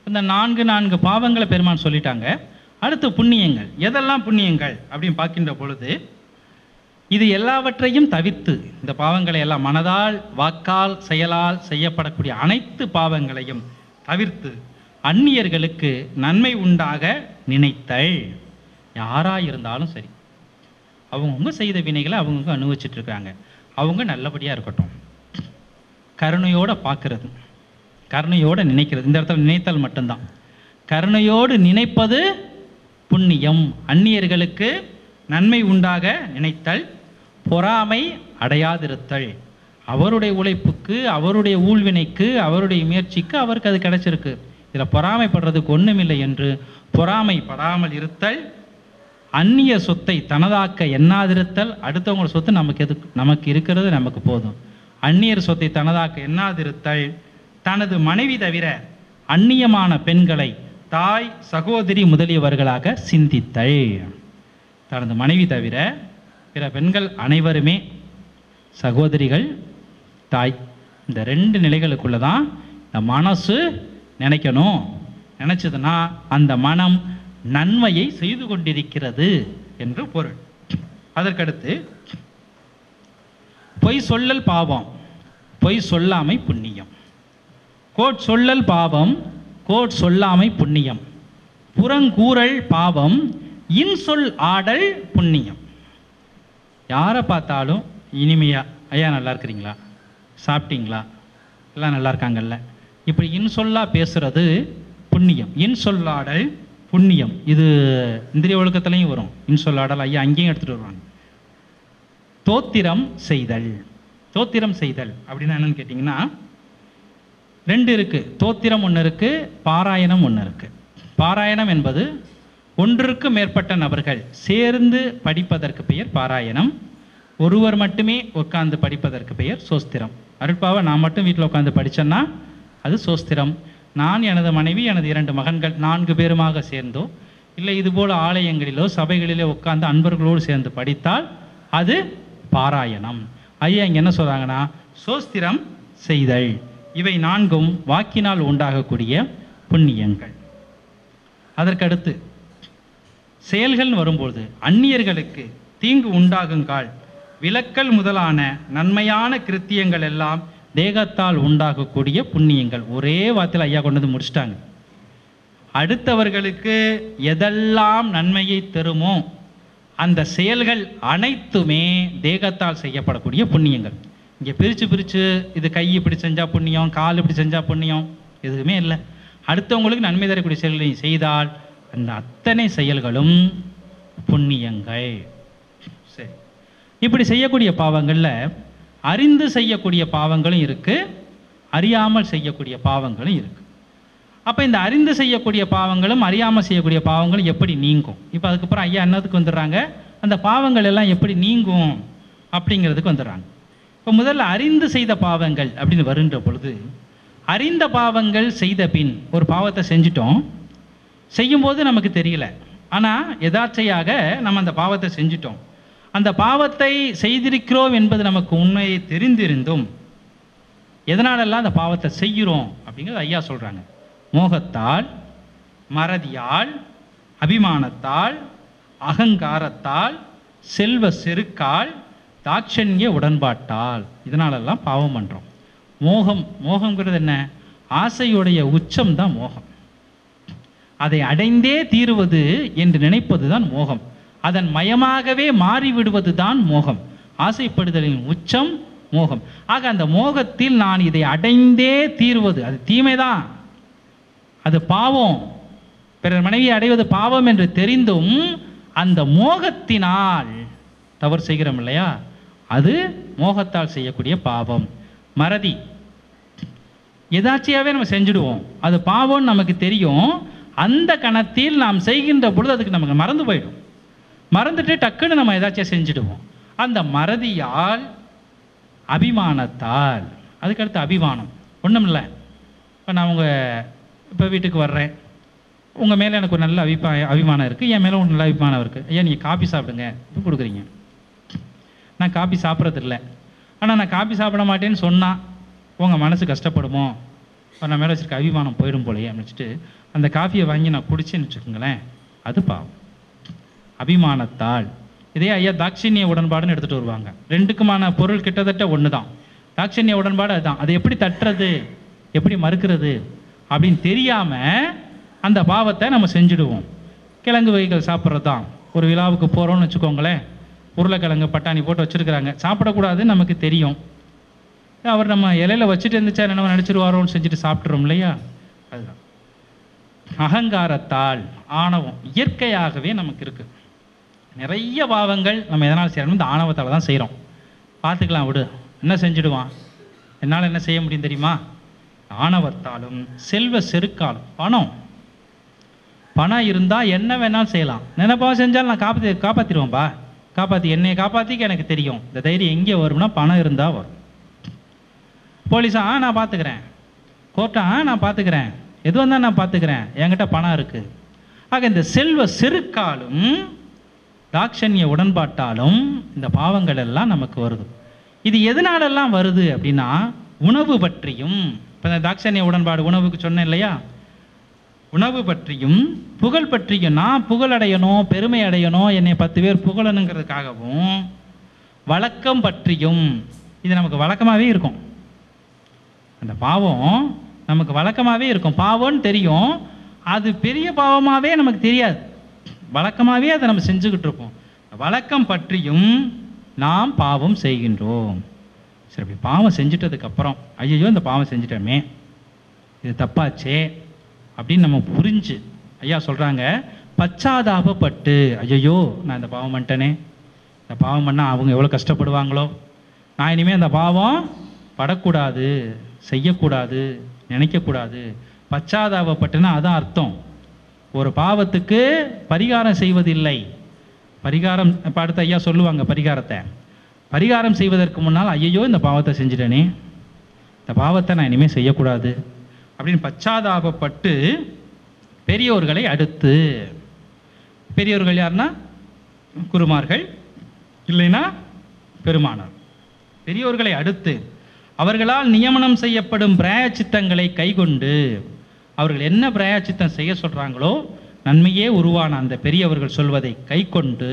இந்த 4 பாவங்களை பெருமான் சொல்லிட்டாங்க. அடுத்து புண்ணியங்கள். எதெல்லாம் புண்ணியங்கள் அப்படின்னு பார்க்கின்ற பொழுது, இது எல்லாவற்றையும் தவிர்த்து, இந்த பாவங்களை எல்லாம் மனதால் வாக்கால் செயலால் செய்யப்படக்கூடிய அனைத்து பாவங்களையும் தவிர்த்து அந்நியர்களுக்கு நன்மை உண்டாக நினைத்தல். யாராக இருந்தாலும் சரி, அவங்கவுங்க செய்த வினைகளை அவங்கவுங்க அனுபவிச்சுட்டு இருக்காங்க, அவங்க நல்லபடியாக இருக்கட்டும். கருணையோடு பார்க்கறது, கருணையோடு நினைக்கிறது. இந்த இடத்துல நினைத்தல் மட்டும்தான். கருணையோடு நினைப்பது புண்ணியம். அந்நியர்களுக்கு நன்மை உண்டாக நினைத்தல். பொறாமை அடையாதிருத்தல். அவருடைய உழைப்புக்கு, அவருடைய ஊழ்வினைக்கு, அவருடைய முயற்சிக்கு அவருக்கு அது கிடைச்சிருக்கு, இதில் பொறாமைப்படுறதுக்கு ஒன்றுமில்லை என்று பொறாமைப்படாமல் இருத்தல். அந்நிய சொத்தை தனதாக்க எண்ணாதிருத்தல். அடுத்தவங்களோட சொத்து நமக்கு இருக்கிறது நமக்கு போதும். அந்நியர் சொத்தை தனதாக்க எண்ணாதிருத்தல். தனது மனைவி தவிர அந்நியமான பெண்களை தாய் சகோதரி முதலியவர்களாக சிந்தித்தல். தனது மனைவி தவிர பிற பெண்கள் அனைவருமே சகோதரிகள், தாய். இந்த 2 நிலைகளுக்குள்ள தான் இந்த மனசு நினைக்கணும். நினைச்சதுன்னா அந்த மனம் நன்மையை செய்து கொண்டிருக்கிறது என்று பொருள். அதற்கடுத்து பொய் சொல்லல் பாவம், பொய் சொல்லாமை புண்ணியம். கோட் சொல்லல் பாவம், கோட் சொல்லாமை புண்ணியம். புறங்கூறல் பாவம், இன்சொல் ஆடல் புண்ணியம். யாரை பார்த்தாலும் இனிமையா, ஐயா நல்லா இருக்கிறீங்களா, சாப்பிட்டீங்களா, எல்லாம் நல்லா இருக்காங்கல்ல, இப்படி இன்சொல்லா பேசுறது புண்ணியம். இன்சொல்லாடல் புண்ணியம். இது இந்திரிய ஒழுக்கத்திலையும் வரும். இன்சொல்லாடல் ஐயா அங்கேயும் எடுத்துகிட்டு வருவாங்க. தோத்திரம் செய்தல். தோத்திரம் செய்தல் அப்படின்னா என்னன்னு கேட்டிங்கன்னா, 2 இருக்குது. தோத்திரம் ஒன்று இருக்குது, பாராயணம் ஒன்று இருக்குது. பாராயணம் என்பது ஒன்றுக்கு மேற்பட்ட நபர்கள் சேர்ந்து படிப்பதற்கு பெயர் பாராயணம். ஒருவர் மட்டுமே உட்கார்ந்து படிப்பதற்கு பெயர் சோஸ்திரம். அருட்பாவை நான் மட்டும் வீட்டில் உட்காந்து படித்தேன்னா அது சோஸ்திரம். நான், எனது மனைவி, எனது 2 மகன்கள் 4 பேருமாக சேர்ந்தோ இல்லை இதுபோல் ஆலயங்களிலோ சபைகளிலோ உட்கார்ந்து அன்பர்களோடு சேர்ந்து படித்தால் அது பாராயணம். ஐயா இங்கே என்ன சொல்கிறாங்கன்னா, சோஸ்திரம் செய்தல். இவை 4ம் வாக்கினால் உண்டாகக்கூடிய புண்ணியங்கள். அதற்கடுத்து செயல்கள் வரும்போது அந்நியர்களுக்கு தீங்கு உண்டாகுங்கால் விலக்கல் முதலான நன்மையான கிருத்தியங்கள் எல்லாம் தேகத்தால் உண்டாகக்கூடிய புண்ணியங்கள். ஒரே வார்த்தையில் ஐயா கொண்டு வந்து முடிச்சிட்டாங்க. அடுத்தவர்களுக்கு எதெல்லாம் நன்மையை தருமோ அந்த செயல்கள் அனைத்துமே தேகத்தால் செய்யப்படக்கூடிய புண்ணியங்கள். இங்கே பிரித்து இது கை இப்படி செஞ்சால் புண்ணியம், கால் இப்படி செஞ்சால் புண்ணியம், எதுவுமே இல்லை. அடுத்தவங்களுக்கு நன்மை தரக்கூடிய செயல்களை செய்தால் அந்த அத்தனை செயல்களும் புண்ணியங்கள். சரி, இப்படி செய்யக்கூடிய பாவங்களில் அறிந்து செய்யக்கூடிய பாவங்களும் இருக்குது, அறியாமல் செய்யக்கூடிய பாவங்களும் இருக்குது. அப்போ இந்த அறிந்து செய்யக்கூடிய பாவங்களும் அறியாமல் செய்யக்கூடிய பாவங்களும் எப்படி நீங்கும்? இப்போ அதுக்கப்புறம் ஐயா என்னதுக்கு வந்துடுறாங்க, அந்த பாவங்கள் எல்லாம் எப்படி நீங்கும் அப்படிங்கிறதுக்கு வந்துடுறாங்க. இப்போ முதல்ல அறிந்து செய்த பாவங்கள் அப்படின்னு வருகின்ற பொழுது, அறிந்த பாவங்கள் செய்த பின் ஒரு பாவத்தை செஞ்சிட்டோம், செய்யும்போது நமக்கு தெரியல, ஆனால் எதார்ச்சையாக நம்ம அந்த பாவத்தை செஞ்சிட்டோம். அந்த பாவத்தை செய்திருக்கிறோம் என்பது நமக்கு உண்மையை தெரிந்திருந்தும் எதனாலெல்லாம் அந்த பாவத்தை செய்கிறோம் அப்படிங்கிறது ஐயா சொல்கிறாங்க. மோகத்தால், மறதியால், அபிமானத்தால், அகங்காரத்தால், செல்வ செருக்கால், தாட்சண்ய உடன்பாட்டால், இதனாலெல்லாம் பாவம் பண்ணுறோம். மோகங்கிறது என்ன? ஆசையுடைய உச்சம் தான் மோகம். அதை அடைந்தே தீருவது என்று நினைப்பது தான் மோகம். அதன் மயமாகவே மாறிவிடுவது தான் மோகம். ஆசைப்படுதலின் உச்சம் மோகம். ஆக அந்த மோகத்தில் நான் இதை அடைந்தே தீருவது அது தீமைதான், அது பாவம். பிறர் மனைவியை அடைவது பாவம் என்று தெரிந்தும் அந்த மோகத்தினால் தவறு செய்கிறோம் இல்லையா, அது மோகத்தால் செய்யக்கூடிய பாவம். மறதி, எதாச்சியாவே நம்ம செஞ்சுடுவோம், அது பாவம்னு நமக்கு தெரியும். அந்த கணத்தில் நாம் செய்கின்ற பொழுது அதுக்கு நமக்கு மறந்து போயிடும். மறந்துட்டு டக்குன்னு நம்ம ஏதாச்சும் செஞ்சுடுவோம். அந்த மறதியால், அபிமானத்தால், அதுக்கடுத்து அபிமானம் ஒன்றும் இல்லை. இப்போ நான் இப்போ வீட்டுக்கு வர்றேன், உங்கள் மேலே எனக்கு ஒரு நல்ல அபிமானம் இருக்குது, என் மேலே ஒரு நல்ல அபிமானம் இருக்குது. ஐயா நீங்கள் காபி சாப்பிடுங்க இப்போ கொடுக்குறீங்க. நான் காபி சாப்பிட்றதில்ல, ஆனால் நான் காபி சாப்பிட மாட்டேன்னு சொன்னால் உங்கள் மனசு கஷ்டப்படுமோ? நான் மேலே வச்சுருக்க அபிமானம் போயிடும் போலையே அப்படின்னு அந்த காஃபியை வாங்கி நான் குடிச்சேன்னு வச்சுக்கோங்களேன், அது பாவம். அபிமானத்தால். இதே ஐயா தாட்சிணிய உடன்பாடுன்னு எடுத்துகிட்டு வருவாங்க. ரெண்டுக்குமான பொருள் கிட்டத்தட்ட ஒன்று தான். தாட்சிணிய உடன்பாடு அதுதான். அதை எப்படி தட்டுறது, எப்படி மறுக்கிறது அப்படின்னு தெரியாமல் அந்த பாவத்தை நம்ம செஞ்சுடுவோம். கிழங்கு வகைகள் சாப்பிட்றது தான். ஒரு விழாவுக்கு போகிறோன்னு வச்சுக்கோங்களேன், உருளைக்கிழங்கு பட்டாணி போட்டு வச்சுருக்கிறாங்க, சாப்பிடக்கூடாதுன்னு நமக்கு தெரியும். அவர் நம்ம இலையில வச்சுட்டு இருந்துச்சா என்ன நினச்சிருவாரோன்னு செஞ்சுட்டு சாப்பிட்றோம் இல்லையா? அதுதான் அகங்காரத்தால், ஆணவம் இயற்கையாகவே நமக்கு இருக்குது. நிறைய பாவங்கள் நம்ம எதனால் செய்யணும், இந்த ஆணவத்தால் தான் செய்கிறோம். பார்த்துக்கலாம் விடு, என்ன செஞ்சுடுவான், என்னால் என்ன செய்ய முடியும் தெரியுமா? ஆணவத்தாலும் செல்வ செருக்காலும். பணம் இருந்தால் என்ன வேணாலும் செய்யலாம். நினைப்பா செஞ்சாலும் நான் காப்பாற்றிடுவேன்ப்பா, என்னையை காப்பாற்றிக்க எனக்கு தெரியும். இந்த தைரியம் எங்கே வரும்னா பணம் இருந்தால் வரும். போலீஸா நான் பார்த்துக்கிறேன், கோர்ட்டா நான் பார்த்துக்கிறேன், எது வந்தால் நான் பார்த்துக்கிறேன், என்கிட்ட பணம் இருக்குது. ஆக இந்த செல்வ செருக்காலும் தாட்சண்ய உடன்பாட்டாலும் இந்த பாவங்கள் எல்லாம் நமக்கு வருது. இது எதனாலெல்லாம் வருது அப்படின்னா, உணவு பற்றியும், இப்போ இந்த தாட்சண்ய உடன்பாடு உணவுக்கு சொன்னேன் இல்லையா, உணவு பற்றியும் புகழ் பற்றியும், நான் புகழ் அடையணும், பெருமை அடையணும், என்னை 10 பேர் புகழணுங்கிறதுக்காகவும், வழக்கம் பற்றியும், இது நமக்கு வழக்கமாகவே இருக்கும். அந்த பாவம் நமக்கு வழக்கமாகவே இருக்கும். பாவம்னு தெரியும், அது பெரிய பாவமாகவே நமக்கு தெரியாது, வழக்கமாகவே அதை நம்ம செஞ்சுக்கிட்டு இருப்போம். வழக்கம் பற்றியும் நாம் பாவம் செய்கின்றோம். சரி, அப்படி பாவம் செஞ்சிட்டதுக்கப்புறம் ஐயோ இந்த பாவம் செஞ்சிட்டோமே, இது தப்பாச்சே அப்படின்னு நம்ம புரிஞ்சு, ஐயா சொல்கிறாங்க, பச்சாதாபப்பட்டு, ஐயோ நான் இந்த பாவம் பண்ணிட்டேனே, இந்த பாவம் பண்ணால் அவங்க எவ்வளோ கஷ்டப்படுவாங்களோ, நான் இனிமேல் அந்த பாவம் படக்கூடாது, செய்யக்கூடாது, நினைக்கக்கூடாது. பச்சாதாபப்பட்டுன்னா அதான் அர்த்தம், ஒரு பாவத்துக்கு பரிகாரம் செய்வதில்லை. பரிகாரம் இப்போ அடுத்த ஐயா சொல்லுவாங்க, பரிகாரம் செய்வதற்கு முன்னால் ஐயோ இந்த பாவத்தை செஞ்சிட்டேனே, இந்த பாவத்தை நான் இனிமேல் செய்யக்கூடாது அப்படின்னு பச்சாதாபப்பட்டு பெரியோர்களை அடுத்து, பெரியோர்கள் யாருன்னா குருமார்கள், இல்லைன்னா பெருமானார், பெரியோர்களை அடுத்து அவர்களால் நியமனம் செய்யப்படும் பிராயச்சித்தங்களை கைக்கொண்டு, அவர்கள் என்ன பிராயச்சித்தம் செய்ய சொல்கிறாங்களோ, நன்மையே உருவான அந்த பெரியவர்கள் சொல்வதை கைக்கொண்டு,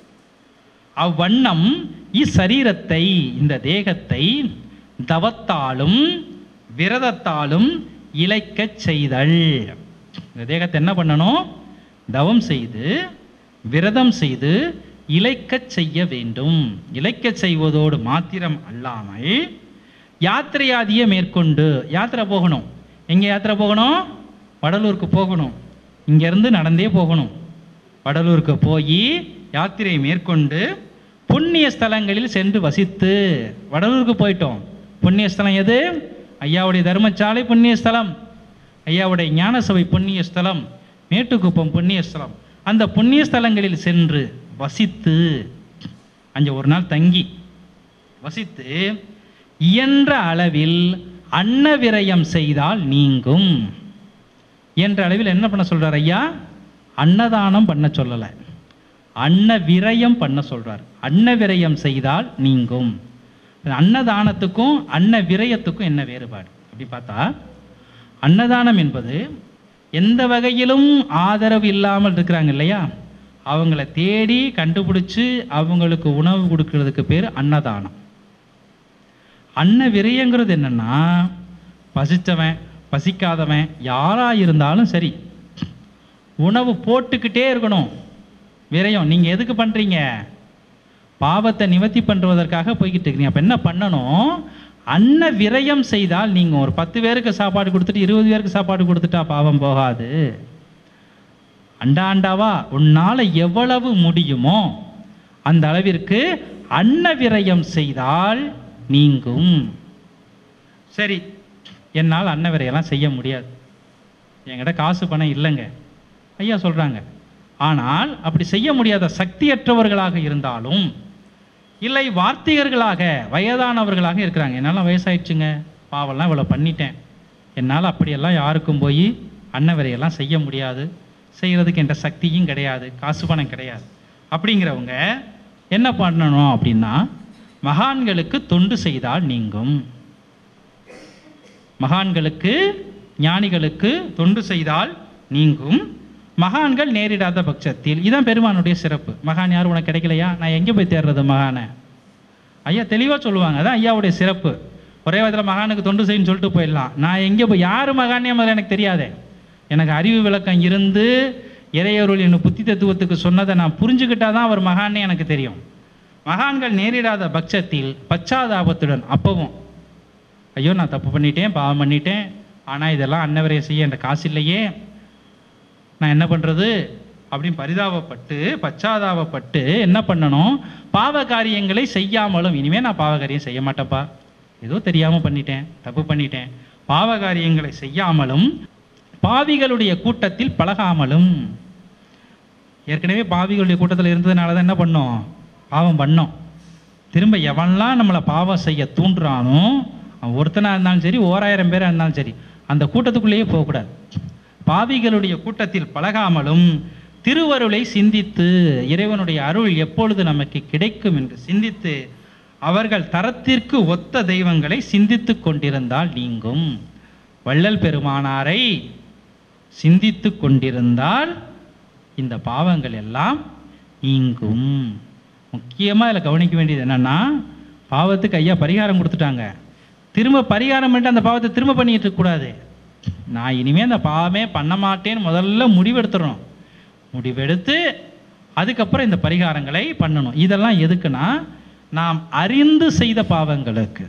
அவ்வண்ணம் இச்சரீரத்தை, இந்த தேகத்தை தவத்தாலும் விரதத்தாலும் இளைக்கச் செய்தல். இந்த தேகத்தை என்ன பண்ணணும், தவம் செய்து விரதம் செய்து இளைக்கச் செய்ய வேண்டும். இளைக்கச் செய்வதோடு மாத்திரம் அல்லாமல் யாத்திரையாதியை மேற்கொண்டு, யாத்திரை போகணும். எங்கே யாத்திரை போகணும்? வடலூருக்கு போகணும். இங்கேருந்து நடந்தே போகணும். வடலூருக்கு போய் யாத்திரை மேற்கொண்டு புண்ணிய ஸ்தலங்களில் சென்று வசித்து, வடலூருக்கு போயிட்டோம். புண்ணிய ஸ்தலம் எது? ஐயாவுடைய தர்மசாலை புண்ணிய ஸ்தலம், ஐயாவுடைய ஞானசபை புண்ணிய ஸ்தலம், மேட்டுக்குப்பம் புண்ணிய ஸ்தலம். அந்த புண்ணிய ஸ்தலங்களில் சென்று வசித்து, அங்கே ஒரு நாள் தங்கி வசித்து, இயன்ற அளவில் அன்ன விரயம் செய்தால் நீங்கும். என்ற அளவில் என்ன பண்ண சொல்றார் ஐயா? அன்னதானம் பண்ண சொல்லலை, அன்ன விரயம் பண்ண சொல்றார். அன்ன விரயம் செய்தால் நீங்கும். அன்னதானத்துக்கும் அன்ன விரயத்துக்கும் என்ன வேறுபாடு அப்படி பார்த்தா, அன்னதானம் என்பது எந்த வகையிலும் ஆதரவு இல்லாமல் இருக்கிறாங்க இல்லையா, அவங்கள தேடி கண்டுபிடிச்சு அவங்களுக்கு உணவு கொடுக்கறதுக்கு பேர் அன்னதானம். அன்ன விரயங்கிறது என்னன்னா, பசித்தவன் பசிக்காதவன் யாராக இருந்தாலும் சரி உணவு போட்டுக்கிட்டே இருக்கணும். விரயம் நீங்கள் எதுக்கு பண்ணுறீங்க? பாவத்தை நிவர்த்தி பண்ணுவதற்காக போய்கிட்டு இருக்கிறீங்க. அப்போ என்ன பண்ணணும்? அன்ன விரயம் செய்தால் நீங்கள் ஒரு 10 பேருக்கு சாப்பாடு கொடுத்துட்டு 20 பேருக்கு சாப்பாடு கொடுத்துட்டா பாவம் போகாது. அண்டாண்டாவா உன்னால் எவ்வளவு முடியுமோ அந்த அளவிற்கு அன்ன விரயம் செய்தால் நீங்கும். சரி, என்னால் அன்ன விரையெல்லாம் செய்ய முடியாது, என்கிட்ட காசு பணம் இல்லைங்க ஐயா சொல்கிறாங்க. ஆனால் அப்படி செய்ய முடியாத சக்தியற்றவர்களாக இருந்தாலும், இல்லை வார்த்திகர்களாக வயதானவர்களாக இருக்கிறாங்க, என்னால் வயசாயிடுச்சுங்க, பாவெல்லாம் இவ்வளோ பண்ணிட்டேன், என்னால் அப்படியெல்லாம் யாருக்கும் போய் அன்ன விரையெல்லாம் செய்ய முடியாது, செய்கிறதுக்கு என்ற சக்தியும் கிடையாது, காசு பணம் கிடையாது, அப்படிங்கிறவங்க என்ன பண்ணணும் அப்படின்னா, மகான்களுக்கு தொண்டு செய்தால் நீங்கும். மகான்களுக்கு ஞானிகளுக்கு தொண்டு செய்தால் நீங்கும், மகான்கள் நேரிடாத பட்சத்தில். இதுதான் பெருமானுடைய சிறப்பு. மகான் யாரும் உனக்கு கிடைக்கலையா, நான் எங்கே போய் தேடுறது மகானை? ஐயா தெளிவாக சொல்லுவாங்க. அதான் ஐயாவுடைய சிறப்பு. ஒரே விதத்தில் மகானுக்கு தொண்டு செய்யணும்னு சொல்லிட்டு போயிடலாம். நான் எங்கே போய் யார் மகானே முதல்ல எனக்கு தெரியாதே. எனக்கு அறிவு விளக்கம் இருந்து இறையருள் என்னை புத்தி தத்துவத்துக்கு சொன்னதை நான் புரிஞ்சுக்கிட்டால் தான் அவர் மகானே எனக்கு தெரியும். மகான்கள் நேரிடாத பட்சத்தில் பச்சாதாபத்துடன், அப்பவும் ஐயோ நான் தப்பு பண்ணிட்டேன், பாவம் பண்ணிட்டேன், ஆனால் இதெல்லாம் அன்னவரையை செய்ய என்ற காசு இல்லையே, நான் என்ன பண்ணுறது அப்படின்னு பரிதாபப்பட்டு பச்சாதாபப்பட்டு என்ன பண்ணணும், பாவ காரியங்களை செய்யாமலும், இனிமேல் நான் பாவ காரியம் செய்ய மாட்டேன்ப்பா, ஏதோ தெரியாமல் பண்ணிட்டேன், தப்பு பண்ணிட்டேன், பாவ காரியங்களை செய்யாமலும் பாவிகளுடைய கூட்டத்தில் பழகாமலும். ஏற்கனவே பாவிகளுடைய கூட்டத்தில் இருந்ததுனால தான் என்ன பண்ணோம், பாவம் பண்ணோம். திரும்ப எவன்லாம் நம்மளை பாவம் செய்ய தூண்டுறானோ, அவன் ஒருத்தனாக இருந்தாலும் சரி 1000 பேராக இருந்தாலும் சரி, அந்த கூட்டத்துக்குள்ளேயே போகக்கூடாது. பாவிகளுடைய கூட்டத்தில் பழகாமலும் திருவருளை சிந்தித்து, இறைவனுடைய அருள் எப்பொழுது நமக்கு கிடைக்கும் என்று சிந்தித்து, அவர்கள் தரத்திற்கு ஒத்த தெய்வங்களை சிந்தித்து கொண்டிருந்தால் நீங்கும். வள்ளல் பெருமானாரை சிந்தித்து கொண்டிருந்தால் இந்த பாவங்கள் எல்லாம் நீங்கும். முக்கியமாக இதில் கவனிக்க வேண்டியது என்னென்னா, பாவத்துக்கு ஐயா பரிகாரம் கொடுத்துட்டாங்க. திரும்ப பரிகாரம் பண்ணிட்டு அந்த பாவத்தை திரும்ப பண்ணிட்டு இருக்கக்கூடாது. நான் இனிமேல் அந்த பாவமே பண்ண மாட்டேன்னு முதல்ல முடிவெடுத்துடணும். முடிவெடுத்து அதுக்கப்புறம் இந்த பரிகாரங்களை பண்ணணும். இதெல்லாம் எதுக்குன்னா, நாம் அறிந்து செய்த பாவங்களுக்கு.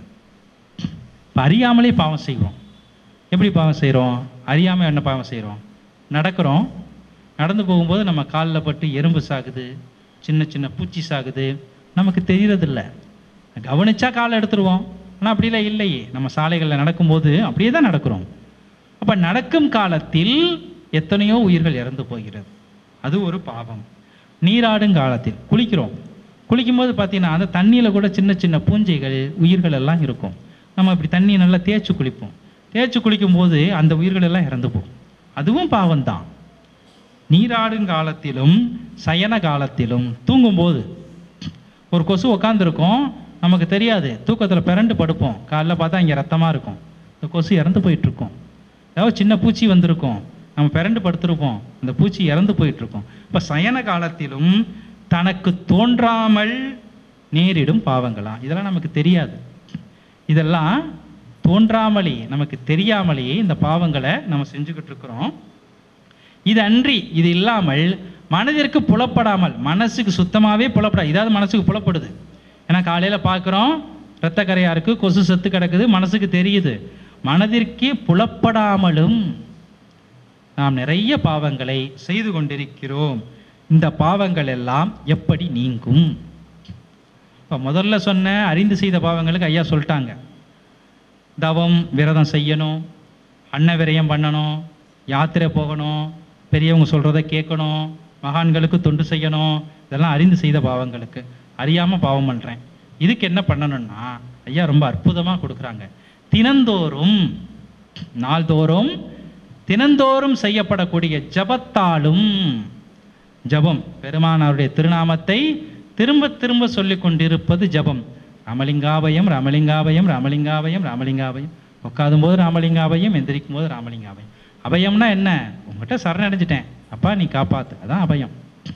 அறியாமலே பாவம் செய்வோம். எப்படி பாவம் செய்கிறோம்? அறியாமல் என்ன பாவம் செய்கிறோம்? நடக்கிறோம், நடந்து போகும்போது நம்ம காலில் பட்டு எறும்பு சாகுது, சின்ன சின்ன பூச்சி சாகுது, நமக்கு தெரியறதில்ல. கவனிச்சா காலை எடுத்துருவோம். ஆனால் அப்படிலாம் இல்லையே. நம்ம சாலைகளில் நடக்கும்போது அப்படியே தான் நடக்கிறோம். அப்போ நடக்கும் காலத்தில் எத்தனையோ உயிர்கள் இறந்து போகிறது, அது ஒரு பாவம். நீராடும் காலத்தில் குளிக்கிறோம், குளிக்கும்போது பார்த்தீங்கன்னா அந்த தண்ணியில் கூட சின்ன சின்ன பூஞ்சைகள் உயிர்கள் எல்லாம் இருக்கும். நம்ம இப்படி தண்ணியை நல்லா தேய்ச்சி குளிப்போம். தேய்ச்சி குளிக்கும்போது அந்த உயிர்கள் எல்லாம் இறந்து போகும், அதுவும் பாவம்தான். நீராடும் காலத்திலும் சயன காலத்திலும் தூங்கும்போது ஒரு கொசு உக்காந்துருக்கும், நமக்கு தெரியாது, தூக்கத்தில் பிறண்டு படுப்போம், காலைல பார்த்தா இங்கே ரத்தமாக இருக்கும், இந்த கொசு இறந்து போயிட்டுருக்கோம். ஏதாவது சின்ன பூச்சி வந்திருக்கும், நம்ம பிறண்டு படுத்திருப்போம், அந்த பூச்சி இறந்து போயிட்டுருக்கோம். இப்போ சயன காலத்திலும் தனக்கு தோன்றாமல் நேரிடும் பாவங்களா, இதெல்லாம் நமக்கு தெரியாது. இதெல்லாம் தோன்றாமலே நமக்கு தெரியாமலேயே இந்த பாவங்களை நம்ம செஞ்சுக்கிட்டு இருக்கிறோம். இது அன்றி, இது இல்லாமல் மனதிற்கு புலப்படாமல், மனசுக்கு சுத்தமாகவே புலப்படாது. இதாவது மனசுக்கு புலப்படுது. ஏன்னா காலையில் பார்க்குறோம் இரத்த கரையாக இருக்குது, கொசு செத்து கிடக்குது, மனசுக்கு தெரியுது. மனதிற்கே புலப்படாமலும் நாம் நிறைய பாவங்களை செய்து கொண்டிருக்கிறோம். இந்த பாவங்கள் எல்லாம் எப்படி நீங்கும்? இப்போ முதல்ல சொன்ன அறிந்து செய்த பாவங்களுக்கு ஐயா சொல்லிட்டாங்க. தவம் விரதம் செய்யணும், அன்ன விரயம் பண்ணணும், யாத்திரை போகணும், பெரியவங்க சொல்கிறத கேட்கணும், மகான்களுக்கு தொண்டு செய்யணும். இதெல்லாம் அறிந்து செய்த பாவங்களுக்கு. அறியாமல் பாவம் பண்ணுறேன், இதுக்கு என்ன பண்ணணும்னா ஐயா ரொம்ப அற்புதமாக கொடுக்குறாங்க. தினந்தோறும், நாள்தோறும், தினந்தோறும் செய்யப்படக்கூடிய ஜபத்தாலும், ஜபம் பெருமானாருடைய திருநாமத்தை திரும்ப திரும்ப சொல்லி கொண்டிருப்பது ஜபம். ராமலிங்காபயம் ராமலிங்காபயம் ராமலிங்காபயம் ராமலிங்காபயம். உட்காதும் போது ராமலிங்காபயம், எந்திரிக்கும் போது ராமலிங்காபயம். அபயம்னா என்ன? உங்கள்கிட்ட சரணடைஞ்சிட்டேன், அப்பா நீ காப்பாற்று, அதான் அபயம்.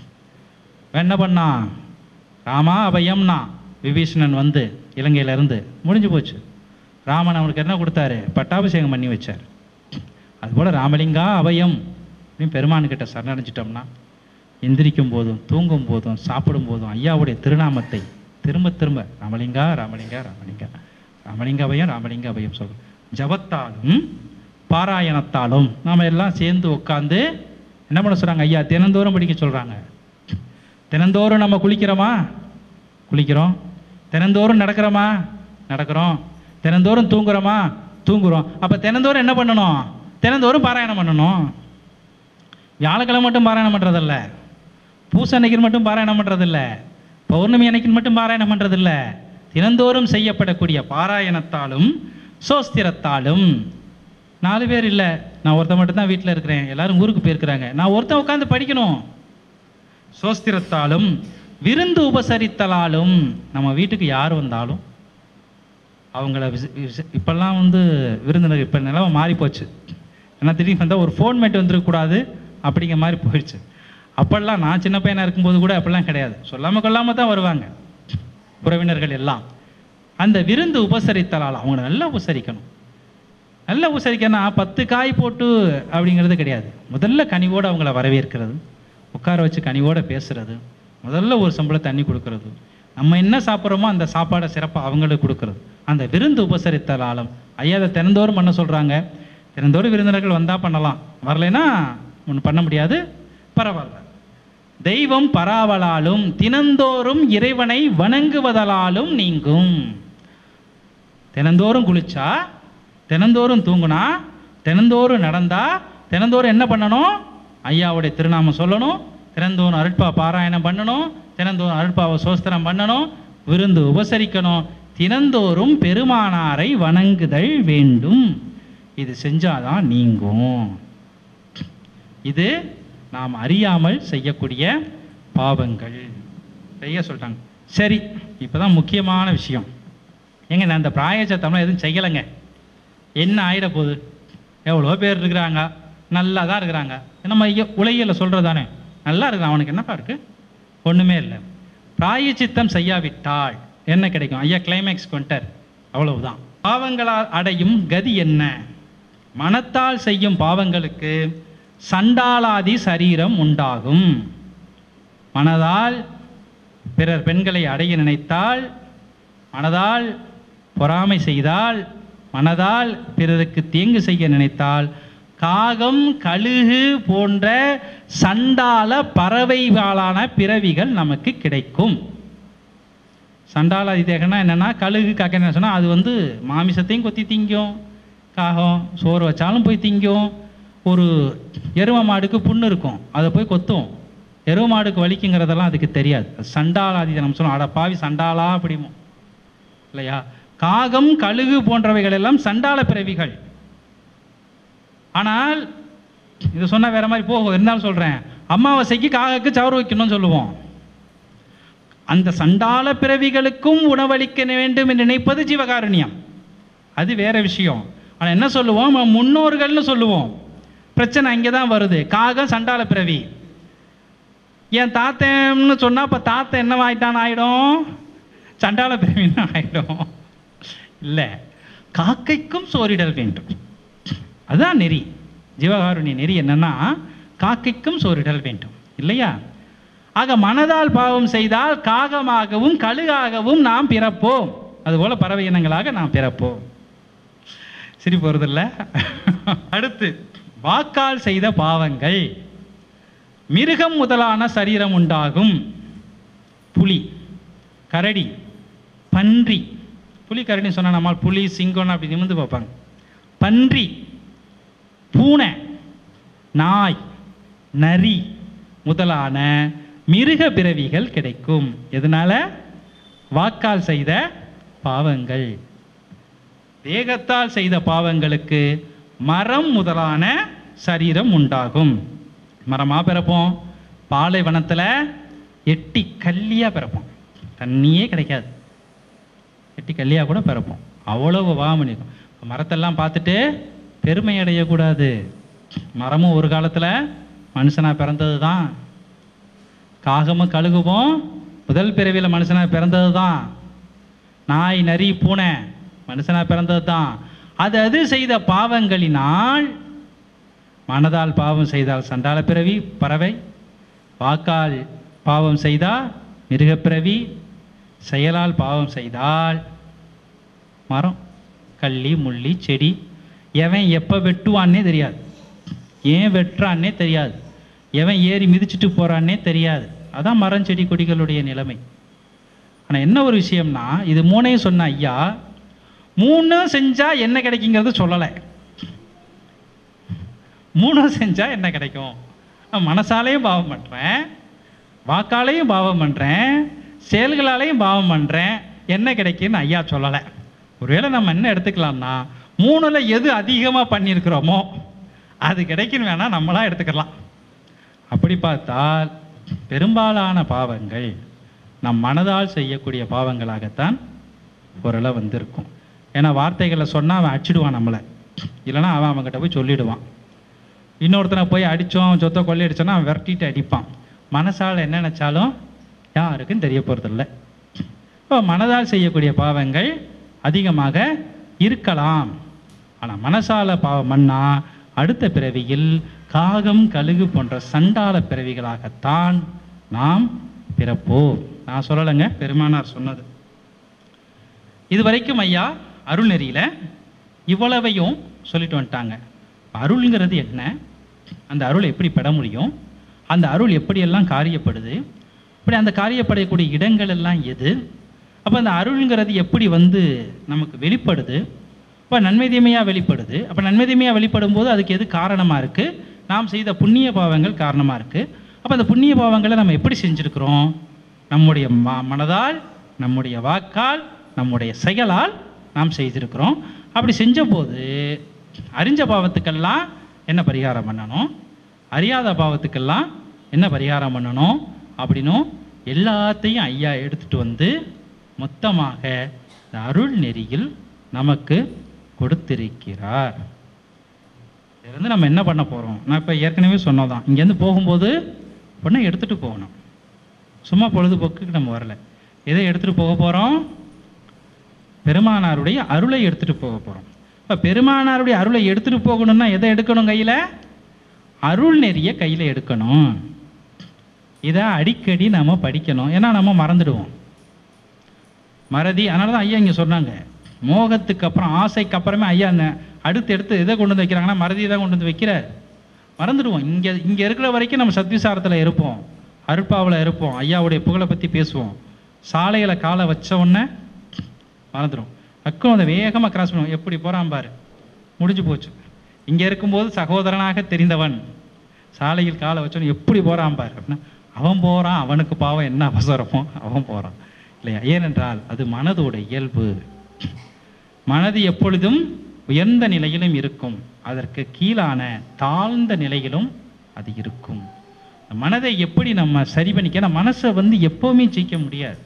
என்ன பண்ணா? ராமா அபயம்னா விபீஷணன் வந்து இலங்கையிலேருந்து முடிஞ்சு போச்சு. ராமன் அவனுக்கு என்ன கொடுத்தாரு? பட்டாபிஷேகம் பண்ணி வச்சார். அதுபோல் ராமலிங்கா அபயம் அப்படின்னு பெருமானுக்கிட்ட சரணடைஞ்சிட்டோம்னா எந்திரிக்கும் போதும் தூங்கும் போதும் சாப்பிடும் போதும் ஐயாவுடைய திருநாமத்தை திரும்ப திரும்ப ராமலிங்கா ராமலிங்கா ராமலிங்கா ராமலிங்க அபயம் ராமலிங்க அபயம் சொல்கிறோம். ஜபத்தாலும் பாராயணத்தாலும் நாம் எல்லாம் சேர்ந்து உட்காந்து என்ன பண்ண சொல்கிறாங்க ஐயா? தினந்தோறும் படிக்க சொல்கிறாங்க. தினந்தோறும் நம்ம குளிக்கிறோமா? குளிக்கிறோம். தினந்தோறும் நடக்கிறோமா? நடக்கிறோம். தினந்தோறும் தூங்குறோமா? தூங்குறோம். அப்போ தினந்தோறும் என்ன பண்ணணும்? தினந்தோறும் பாராயணம் பண்ணணும். வியாழக்கிழமை மட்டும் பாராயணம் பண்ணுறதில்ல, பூச அன்னைக்கு மட்டும் பாராயணம் பண்ணுறதில்ல, பௌர்ணமி அன்னைக்கு மட்டும் பாராயணம் பண்ணுறதில்ல. தினந்தோறும் செய்யப்படக்கூடிய பாராயணத்தாலும் சோஸ்திரத்தாலும். 4 பேர் இல்லை, நான் ஒருத்தன் மட்டும்தான் வீட்டில் இருக்கிறேன், எல்லாரும் ஊருக்கு போயிருக்கிறாங்க, நான் ஒருத்தன் உட்காந்து படிக்கணும். சோஸ்திரத்தாலும் விருந்து உபசரித்தலாலும், நம்ம வீட்டுக்கு யார் வந்தாலும் அவங்கள இப்பெல்லாம் வந்து விருந்தினர், இப்போ நிலவை மாறி போச்சு, ஆனால் திடீர்னு வந்தால் ஒரு ஃபோன் மேட்டு வந்துருக்கக்கூடாது அப்படிங்கிற மாதிரி போயிடுச்சு. அப்போல்லாம் நான் சின்ன பையனாக இருக்கும்போது கூட அப்படிலாம் கிடையாது. சொல்லாமல் கொள்ளாமல் தான் வருவாங்க உறவினர்கள் எல்லாம். அந்த விருந்து உபசரித்தலால் அவங்கள நல்லா உபசரிக்கணும். நல்லா உபசரிக்கன்னா 10 காய் போட்டு அப்படிங்கிறது கிடையாது. முதல்ல கனிவோடு அவங்கள வரவேற்கிறது, உட்கார வச்சு கனிவோடு பேசுகிறது, முதல்ல ஒரு சம்பளம் தண்ணி கொடுக்கறது, நம்ம என்ன சாப்பிட்றோமோ அந்த சாப்பாடை சிறப்பாக அவங்களுக்கு கொடுக்கறது. அந்த விருந்து உபசரித்தலாலும் ஐயா அதை தினந்தோறும் பண்ண சொல்கிறாங்க. தினந்தோறும் விருந்தினர்கள் வந்தால் பண்ணலாம், வரலைன்னா ஒன்றும் பண்ண முடியாது, பரவாயில்ல. தெய்வம் பராவலாலும் தினந்தோறும் இறைவனை வணங்குவதலாலும் நீங்கும். தினந்தோறும் குளிச்சா, தினந்தோறும் தூங்குனா, தினந்தோறும் நடந்தா, தினந்தோறும் என்ன பண்ணணும்? ஐயாவுடைய திருநாமம் சொல்லணும், தினந்தோறும் அருட்பா பாராயணம் பண்ணணும், தினந்தோறும் அருட்பாவை சோஸ்திரம் பண்ணணும், விருந்து உபசரிக்கணும், தினந்தோறும் பெருமானாரை வணங்குதல் வேண்டும். இது செஞ்சாதான் நீங்கும். இது நாம் அறியாமல் செய்யக்கூடிய பாவங்கள் செய்ய சொல்லிட்டாங்க. சரி, இப்போதான் முக்கியமான விஷயம். ஏங்க நான் இந்த பிராயச்சத்தம்லாம் எதுவும் செய்யலைங்க, என்ன ஆகிட போகுது? எவ்வளோ பேர் இருக்கிறாங்க, நல்லா தான் இருக்கிறாங்க. நம்ம உலகில் சொல்கிறது தானே, நல்லா இருக்கிறான், அவனுக்கு என்னப்பா இருக்குது? ஒன்றுமே இல்லை. பிராயச்சித்தம் செய்யாவிட்டால் என்ன கிடைக்கும்? ஐயா கிளைமேக்ஸ் கொண்டார், அவ்வளவுதான். பாவங்களால் அடையும் கதி என்ன? மனத்தால் செய்யும் பாவங்களுக்கு சண்டாலாதி சரீரம் உண்டாகும். மனதால் பிறர் பெண்களை அடைய நினைத்தால், மனதால் பொறாமை செய்தால், மனதால் பிறருக்கு தீங்கு செய்ய நினைத்தால், காகம் கழுகு போன்ற சண்டால பறவைகளான பிறவிகள் நமக்கு கிடைக்கும். சண்டால தேகனா என்னென்னா, கழுகு காக்க சொன்னால் அது மாமிசத்தையும் கொத்தி திங்கும். காகம் சோறு வச்சாலும் போய் திங்கும். ஒரு எரும மாடுக்கு புண்ணு இருக்கும், அதை போய் கொத்தும். எரும மாடுக்கு வலிக்குங்கிறதெல்லாம் அதுக்கு தெரியாது. சண்டாலாதி நம்ம சொல்லுவோம், அட பாவி சண்டாலா அப்படிமோ இல்லையா? காகம் கழுகு போன்றவைகள் எல்லாம் சண்டால பிறவிகள். ஆனால் இது சொன்னால் வேற மாதிரி போகும், இருந்தாலும் சொல்கிறேன். அமாவாசைக்கு காகக்கு சவறு வைக்கணும்னு சொல்லுவோம். அந்த சண்டால பிறவிகளுக்கும் உணவளிக்க வேண்டும் என்று நினைப்பது ஜீவகாருண்யம், அது வேற விஷயம். ஆனால் என்ன சொல்லுவோம்? முன்னோர்கள்னு சொல்லுவோம். பிரச்சனை அங்கே தான் வருது. காகம் சண்டால பிறவி. என் தாத்தன்னு சொன்னால் இப்போ தாத்தன் என்னவாயிட்டான்னு ஆகிடும், சண்டால பிறவின்னு ஆகிடும். இல்லை, காக்கைக்கும் சோறிடல் வேண்டும், அதுதான் நெறி. ஜீவகாருண்ய நெறி என்னன்னா, காக்கைக்கும் சோறிடல் வேண்டும் இல்லையா? ஆக மனதால் பாவம் செய்தால் காகமாகவும் கழுகாகவும் நாம் பிறப்போம், அதுபோல பறவை இனங்களாக நாம் பிறப்போம். சரி போறதில்ல. அடுத்து, வாக்கால் செய்த பாவங்கள் மிருகம் முதலான சரீரம் உண்டாகும். புலி, கரடி, பன்றி. புலி கரடி சொன்னா நம்ம புலி சிங்கம் அப்படி நிமிர்ந்து பார்ப்பாங்க. பன்றி, பூனை, நாய், நரி முதலான மிருக பிறவிகள் கிடைக்கும். எதனால? வாக்கால் செய்த பாவங்கள். தேகத்தால் செய்த பாவங்களுக்கு மரம் முதலான சரீரம் உண்டாகும். மரமாக பிறப்போம், பாலைவனத்தில் எட்டி கல்லியாக பிறப்போம், தண்ணியே கிடைக்காது, எட்டி கல்லியாக கூட பிறப்போம். அவ்வளவு வாமனிக்கும். மரத்தெல்லாம் பார்த்துட்டு பெருமை அடையக்கூடாது. மரமும் ஒரு காலத்தில் மனுஷனாக பிறந்தது தான். காகமும் கழுகுவும் முதல் பிறவியில் மனுஷனாக பிறந்தது தான். நாய், நரி, பூனை மனுஷனாக பிறந்தது தான். அது செய்த பாவங்களினால், மனதால் பாவம் செய்தால் சண்டால பிறவி பறவை, வாக்கால் பாவம் செய்தால் மிருகப்பிறவி, செயலால் பாவம் செய்தால் மரம், கள்ளி, முள்ளி, செடி. எவன் எப்போ வெட்டுவான்னே தெரியாது, ஏன் வெட்டுறான்னே தெரியாது, எவன் ஏறி மிதிச்சுட்டு போகிறான்னே தெரியாது. அதான் மரம், செடி, கொடிகளுடைய நிலைமை. ஆனால் என்ன ஒரு விஷயம்னா, இது மூணையும் சொன்ன ஐயா, மூணும் செஞ்சால் என்ன கிடைக்குங்கிறது சொல்லலை. மூணும் செஞ்சால் என்ன கிடைக்கும்? மனசாலையும் பாவம் பண்ணுறேன், வாக்காலையும் பாவம் பண்ணுறேன், செயல்களாலையும் பாவம் பண்ணுறேன், என்ன கிடைக்குன்னு ஐயா சொல்லலை. ஒருவேளை நம்ம என்ன எடுத்துக்கலாம்னா, மூணுல எது அதிகமாக பண்ணியிருக்கிறோமோ அது கிடைக்குன்னு வேணால் நம்மளாக எடுத்துக்கலாம். அப்படி பார்த்தால் பெரும்பாலான பாவங்கள் நம் மனதால் செய்யக்கூடிய பாவங்களாகத்தான் ஓரளவு வந்திருக்கும். ஏன்னா வார்த்தைகளை சொன்னால் அவன் அடிச்சிடுவான் நம்மளை, இல்லைனா அவன்கிட்ட போய் சொல்லிடுவான். இன்னொருத்தனை போய் அடித்தோம் சொத்தை கொள்ளையடிச்சோன்னா அவன் விரட்டிட்டு அடிப்பான். மனசால் என்ன நினச்சாலும் யாருக்கும் தெரிய போகிறதில்ல. இப்போ மனதால் செய்யக்கூடிய பாவங்கள் அதிகமாக இருக்கலாம். ஆனால் மனசால பாவம் பண்ணா அடுத்த பிறவியில் காகம் கழுகு போன்ற சண்டால பிறவிகளாகத்தான் நாம் பிறப்போம். நான் சொல்லலைங்க, பெருமானார் சொன்னது. இதுவரைக்கும் ஐயா அருள்நெறியில் இவ்வளவையும் சொல்லிட்டு வந்துட்டாங்க. அருள்ங்கிறது என்ன, அந்த அருள் எப்படி பெற முடியும், அந்த அருள் எப்படியெல்லாம் காரியப்படுது, இப்படி அந்த காரியப்படக்கூடிய இடங்கள் எல்லாம் எது, அப்போ அந்த அருள்ங்கிறது எப்படி நமக்கு வெளிப்படுது, இப்போ நன்மை தீமையாக வெளிப்படுது. அப்போ நன்மை தீமையாக வெளிப்படும் போது அதுக்கு எது காரணமாக இருக்குது, நாம் செய்த புண்ணிய பாவங்கள் காரணமாக இருக்குது. அப்போ அந்த புண்ணிய பாவங்களை நம்ம எப்படி செஞ்சுருக்கிறோம், நம்முடைய மனதால், நம்முடைய வாக்கால், நம்முடைய செயலால் நாம் செய்திருக்கிறோம். அப்படி செஞ்ச போது அறிஞ்ச பாவத்துக்கெல்லாம் என்ன பரிகாரம் பண்ணணும், அறியாத பாவத்துக்கெல்லாம் என்ன பரிகாரம் பண்ணணும் அப்படின்னும் எல்லாத்தையும் ஐயா எடுத்துகிட்டு மொத்தமாக இந்த அருள் நெறியில் நமக்கு கொடுத்திருக்கிறார். இதுலேருந்து நம்ம என்ன பண்ண போகிறோம், நான் இப்போ ஏற்கனவே சொன்னதான், இங்கேருந்து போகும்போது ஒன்றும் எடுத்துகிட்டு போகணும். சும்மா பொழுதுபோக்குக்கு நம்ம வரல. எதை எடுத்துகிட்டு போக போகிறோம், பெருமானாருடைய அருளை எடுத்துகிட்டு போக போகிறோம். இப்போ பெருமானாருடைய அருளை எடுத்துகிட்டு போகணும்னா எதை எடுக்கணும், கையில் அருள் நெறிய கையில் எடுக்கணும். இதை அடிக்கடி நாம் படிக்கணும். ஏன்னா நம்ம மறந்துடுவோம், மறதி. அதனால தான் ஐயா இங்கே சொன்னாங்க, மோகத்துக்கு அப்புறம் ஆசைக்கு அப்புறமே ஐயா எடுத்து எதை கொண்டு வந்து வைக்கிறாங்கன்னா மறதி தான் கொண்டு வந்து வைக்கிறார். மறந்துடுவோம். இங்கே இருக்கிற வரைக்கும் நம்ம சத்விசாரத்தில் இருப்போம், அருட்பாவில் இருப்போம், ஐயாவுடைய புகழை பற்றி பேசுவோம். சாலையில் காலை வச்ச உடனே மறந்துடும். அக்கும் அதை வேகமாக கிராஸ் பண்ணுவோம். எப்படி போகிறான் பாரு, முடிஞ்சு போச்சு. இங்கே இருக்கும்போது சகோதரனாக தெரிந்தவன் சாலையில் காலை வச்சோன்னு எப்படி போகிறான் பாரு அப்படின்னா, அவன் போகிறான், அவனுக்கு பாவம் என்ன அவசரமோ அவன் போகிறான் இல்லையா. ஏனென்றால் அது மனதோட இயல்பு. மனது எப்பொழுதும் உயர்ந்த நிலையிலும் இருக்கும், அதற்கு கீழான தாழ்ந்த நிலையிலும் அது இருக்கும். மனதை எப்படி நம்ம சரி பண்ணிக்க, மனசை எப்போவுமே ஜெயிக்க முடியாது.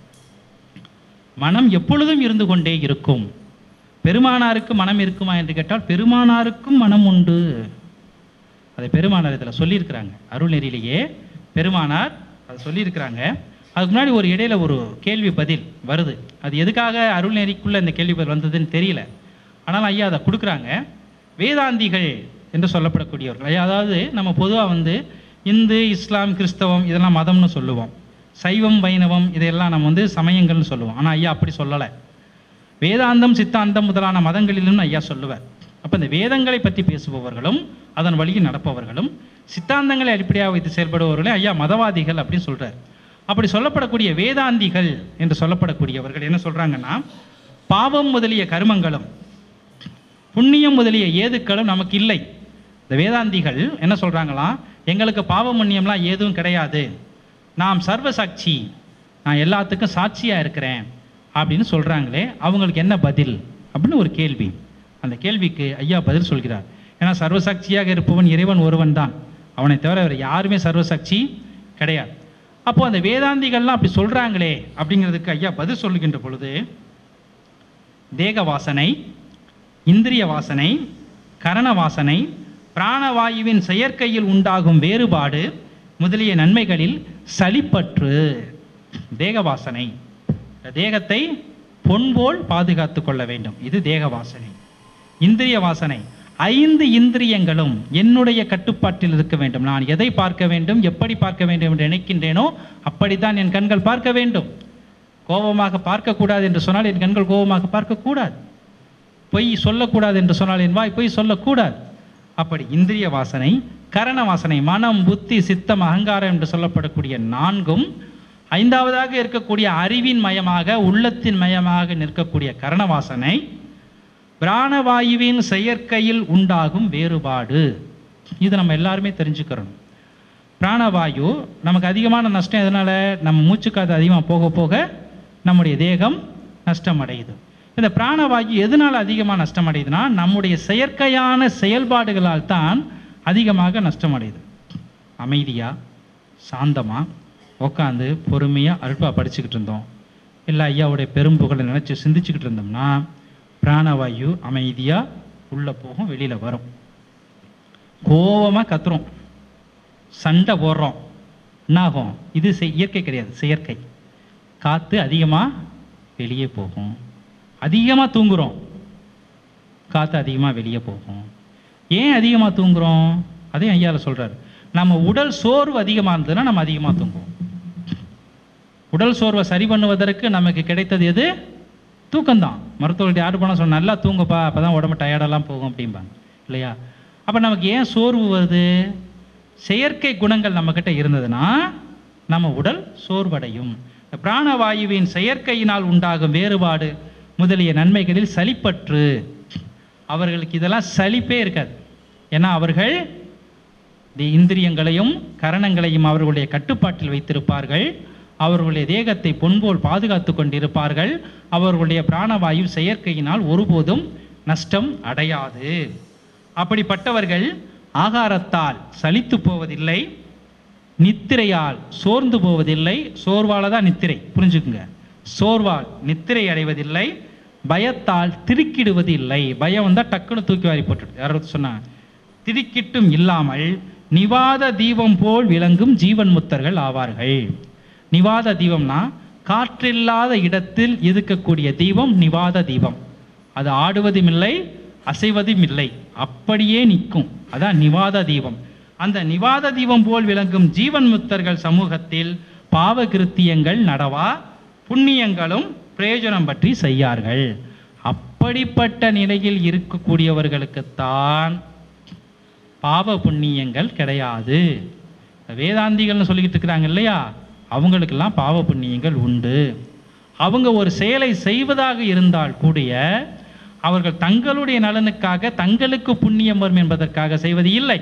மனம் எப்பொழுதும் இருந்து கொண்டே இருக்கும். பெருமானாருக்கு மனம் இருக்குமா என்று கேட்டால் பெருமானாருக்கும் மனம் உண்டு. அதை பெருமானார் இதில் சொல்லியிருக்கிறாங்க, அருள் நெறியிலேயே பெருமானார் அதை சொல்லியிருக்கிறாங்க. அதுக்கு முன்னாடி ஒரு இடையில ஒரு கேள்வி பதில் வருது. அது எதுக்காக அருள் நெறிக்குள்ளே இந்த கேள்வி பதில் வந்ததுன்னு தெரியல. ஆனால் ஐயா அதை கொடுக்குறாங்க. வேதாந்திகள் என்று சொல்லப்படக்கூடியவர்கள், அதாவது நம்ம பொதுவாக இந்து, இஸ்லாம், கிறிஸ்தவம் இதெல்லாம் மதம்னு சொல்லுவோம். சைவம், வைணவம் இதையெல்லாம் நம்ம சமயங்கள்னு சொல்லுவோம். ஆனால் ஐயா அப்படி சொல்லலை. வேதாந்தம், சித்தாந்தம் முதலான மதங்களிலும் ஐயா சொல்லுவார். அப்போ இந்த வேதங்களை பற்றி பேசுபவர்களும் அதன் வழியில் நடப்பவர்களும் சித்தாந்தங்களை அடிப்படையாக வைத்து செயல்படுபவர்களே ஐயா மதவாதிகள் அப்படின்னு சொல்கிறார். அப்படி சொல்லப்படக்கூடிய வேதாந்திகள் என்று சொல்லப்படக்கூடியவர்கள் என்ன சொல்கிறாங்கன்னா, பாவம் முதலிய கருமங்களும் புண்ணியம் முதலிய ஏதுக்களும் நமக்கு இல்லை. இந்த வேதாந்திகள் என்ன சொல்கிறாங்களாம், எங்களுக்கு பாவம் புண்ணியம்லாம் எதுவும் கிடையாது, நாம் சர்வசாட்சி, நான் எல்லாத்துக்கும் சாட்சியாக இருக்கிறேன் அப்படின்னு சொல்கிறாங்களே, அவங்களுக்கு என்ன பதில் அப்படின்னு ஒரு கேள்வி. அந்த கேள்விக்கு ஐயா பதில் சொல்கிறார். ஏன்னா சர்வசாட்சியாக இருப்பவன் இறைவன் ஒருவன் தான், அவனை தவிர வேறு யாருமே சர்வசாட்சி கிடையாது. அப்போது அந்த வேதாந்திகள்லாம் அப்படி சொல்கிறாங்களே அப்படிங்கிறதுக்கு ஐயா பதில் சொல்லுகின்ற பொழுது, தேக வாசனை, இந்திரிய வாசனை, கரண வாசனை, பிராணவாயுவின் செயற்கையில் உண்டாகும் வேறுபாடு முதலிய நன்மைகளில் சலிப்பற்று. தேக வாசனை, தேகத்தை பொன்போல் பாதுகாத்து கொள்ள வேண்டும், இது தேக வாசனை. இந்திரிய வாசனை, 5 இந்திரியங்களும் என்னுடைய கட்டுப்பாட்டில் இருக்க வேண்டும். நான் எதை பார்க்க வேண்டும், எப்படி பார்க்க வேண்டும் என்று நினைக்கின்றேனோ அப்படித்தான் என் கண்கள் பார்க்க வேண்டும். கோபமாக பார்க்கக்கூடாது என்று சொன்னால் என் கண்கள் கோபமாக பார்க்கக்கூடாது. பொய் சொல்லக்கூடாது என்று சொன்னால் என் வாய் பொய் சொல்லக்கூடாது. அப்படி இந்திரிய வாசனை, கரண வாசனை, மனம், புத்தி, சித்தம், அகங்காரம் என்று சொல்லப்படக்கூடிய 4ம், 5வதாக இருக்கக்கூடிய அறிவின் மயமாக, உள்ளத்தின் மயமாக நிற்கக்கூடிய கரண வாசனை, பிராணவாயுவின் செயற்கையில் உண்டாகும் வேறுபாடு. இது நம்ம எல்லாருமே தெரிஞ்சுக்கிறோம். பிராணவாயு நமக்கு அதிகமான நஷ்டம் எதனால், நம்ம மூச்சுக்காது அதிகமாக போக போக நம்முடைய தேகம் நஷ்டம் அடையுது. இந்த பிராணவாயு எதனால் அதிகமாக நஷ்டம் அடையுதுன்னா, நம்முடைய செயற்கையான செயல்பாடுகளால் தான் அதிகமாக நஷ்டம் அடையுது. அமைதியாக சாந்தமாக உட்காந்து பொறுமையாக அருட்பா படிச்சுக்கிட்டு இருந்தோம், இல்லை ஐயாவுடைய பெரும்புகளை நினச்சி சிந்திச்சுக்கிட்டு இருந்தோம்னா பிராணவாயு அமைதியாக உள்ளே போகும், வெளியில் வரும். கோபமாக கத்துறோம், சண்டை போடுறோம், என்னாகும்? இது இயற்கை கிடையாது, செயற்கை. காற்று அதிகமாக வெளியே போகும். அதிகமாக தூங்குகிறோம், காற்று அதிகமாக வெளியே போகும். ஏன் அதிகமாக தூங்குகிறோம்? அதையும் ஐயாவில் சொல்கிறார். நம்ம உடல் சோர்வு அதிகமாக இருந்ததுன்னா நம்ம அதிகமாக தூங்குவோம். உடல் சோர்வை சரி பண்ணுவதற்கு நமக்கு கிடைத்தது எது? தூக்கம்தான். மருத்துவர்கிட்ட யார் போனால் சொன்ன நல்லா தூங்கப்பா, அப்போ தான் உடம்பு டயர்டெல்லாம் போகும் அப்படிம்பாங்க இல்லையா? அப்போ நமக்கு ஏன் சோர்வு வருது? செயற்கை குணங்கள் நம்மக்கிட்ட இருந்ததுன்னா நம்ம உடல் சோர்வடையும். பிராணவாயுவின் செயற்கையினால் உண்டாகும் வேறுபாடு முதலிய நன்மைகளில் சலிப்பற்று. அவர்களுக்கு இதெல்லாம் சலிப்பே இருக்காது. ஏன்னா அவர்கள் இந்திரியங்களையும் கரணங்களையும் அவர்களுடைய கட்டுப்பாட்டில் வைத்திருப்பார்கள். அவர்களுடைய தேகத்தை பொன்போல் பாதுகாத்து கொண்டிருப்பார்கள். அவர்களுடைய பிராணவாயு செயற்கையினால் ஒருபோதும் நஷ்டம் அடையாது. அப்படிப்பட்டவர்கள் ஆகாரத்தால் சலித்து போவதில்லை, நித்திரையால் சோர்ந்து போவதில்லை. சோர்வால் தான் நித்திரை, புரிஞ்சுக்குங்க. சோர்வால் நித்திரை அடைவதில்லை, பயத்தால் திடுக்கிடுவது இல்லை. பயம் வந்தால் டக்குன்னு தூக்கி வாரி போட்டுடுது. யாராவது சொன்னா திடுக்கிட்டும் இல்லாமல் நிவாத தீபம் போல் விளங்கும் ஜீவன் முத்தர்கள் ஆவார்கள். நிவாத தீபம்னா காற்றில்லாத இடத்தில் இருக்கக்கூடிய தீபம் நிவாத தீபம். அது ஆடுவதும் இல்லை, அசைவதும் இல்லை, அப்படியே நிற்கும். அதான் நிவாத தீபம். அந்த நிவாத தீபம் போல் விளங்கும் ஜீவன் முத்தர்கள் சமூகத்தில் பாவ கிருத்தியங்கள் நடவா, புண்ணியங்களும் பிரயோஜனம் பற்றி செய்யார்கள். அப்படிப்பட்ட நிலையில் இருக்கக்கூடியவர்களுக்குத்தான் பாவ புண்ணியங்கள் கிடையாது. வேதாந்திகள்னு சொல்லிக்கிட்டு இருக்கிறாங்க இல்லையா, அவங்களுக்கெல்லாம் பாவ புண்ணியங்கள் உண்டு. அவங்க ஒரு செயலை செய்வதாக இருந்தால் கூடிய அவர்கள் தங்களுடைய நலனுக்காக தங்களுக்கு புண்ணியம் வரும் என்பதற்காக செய்வது இல்லை.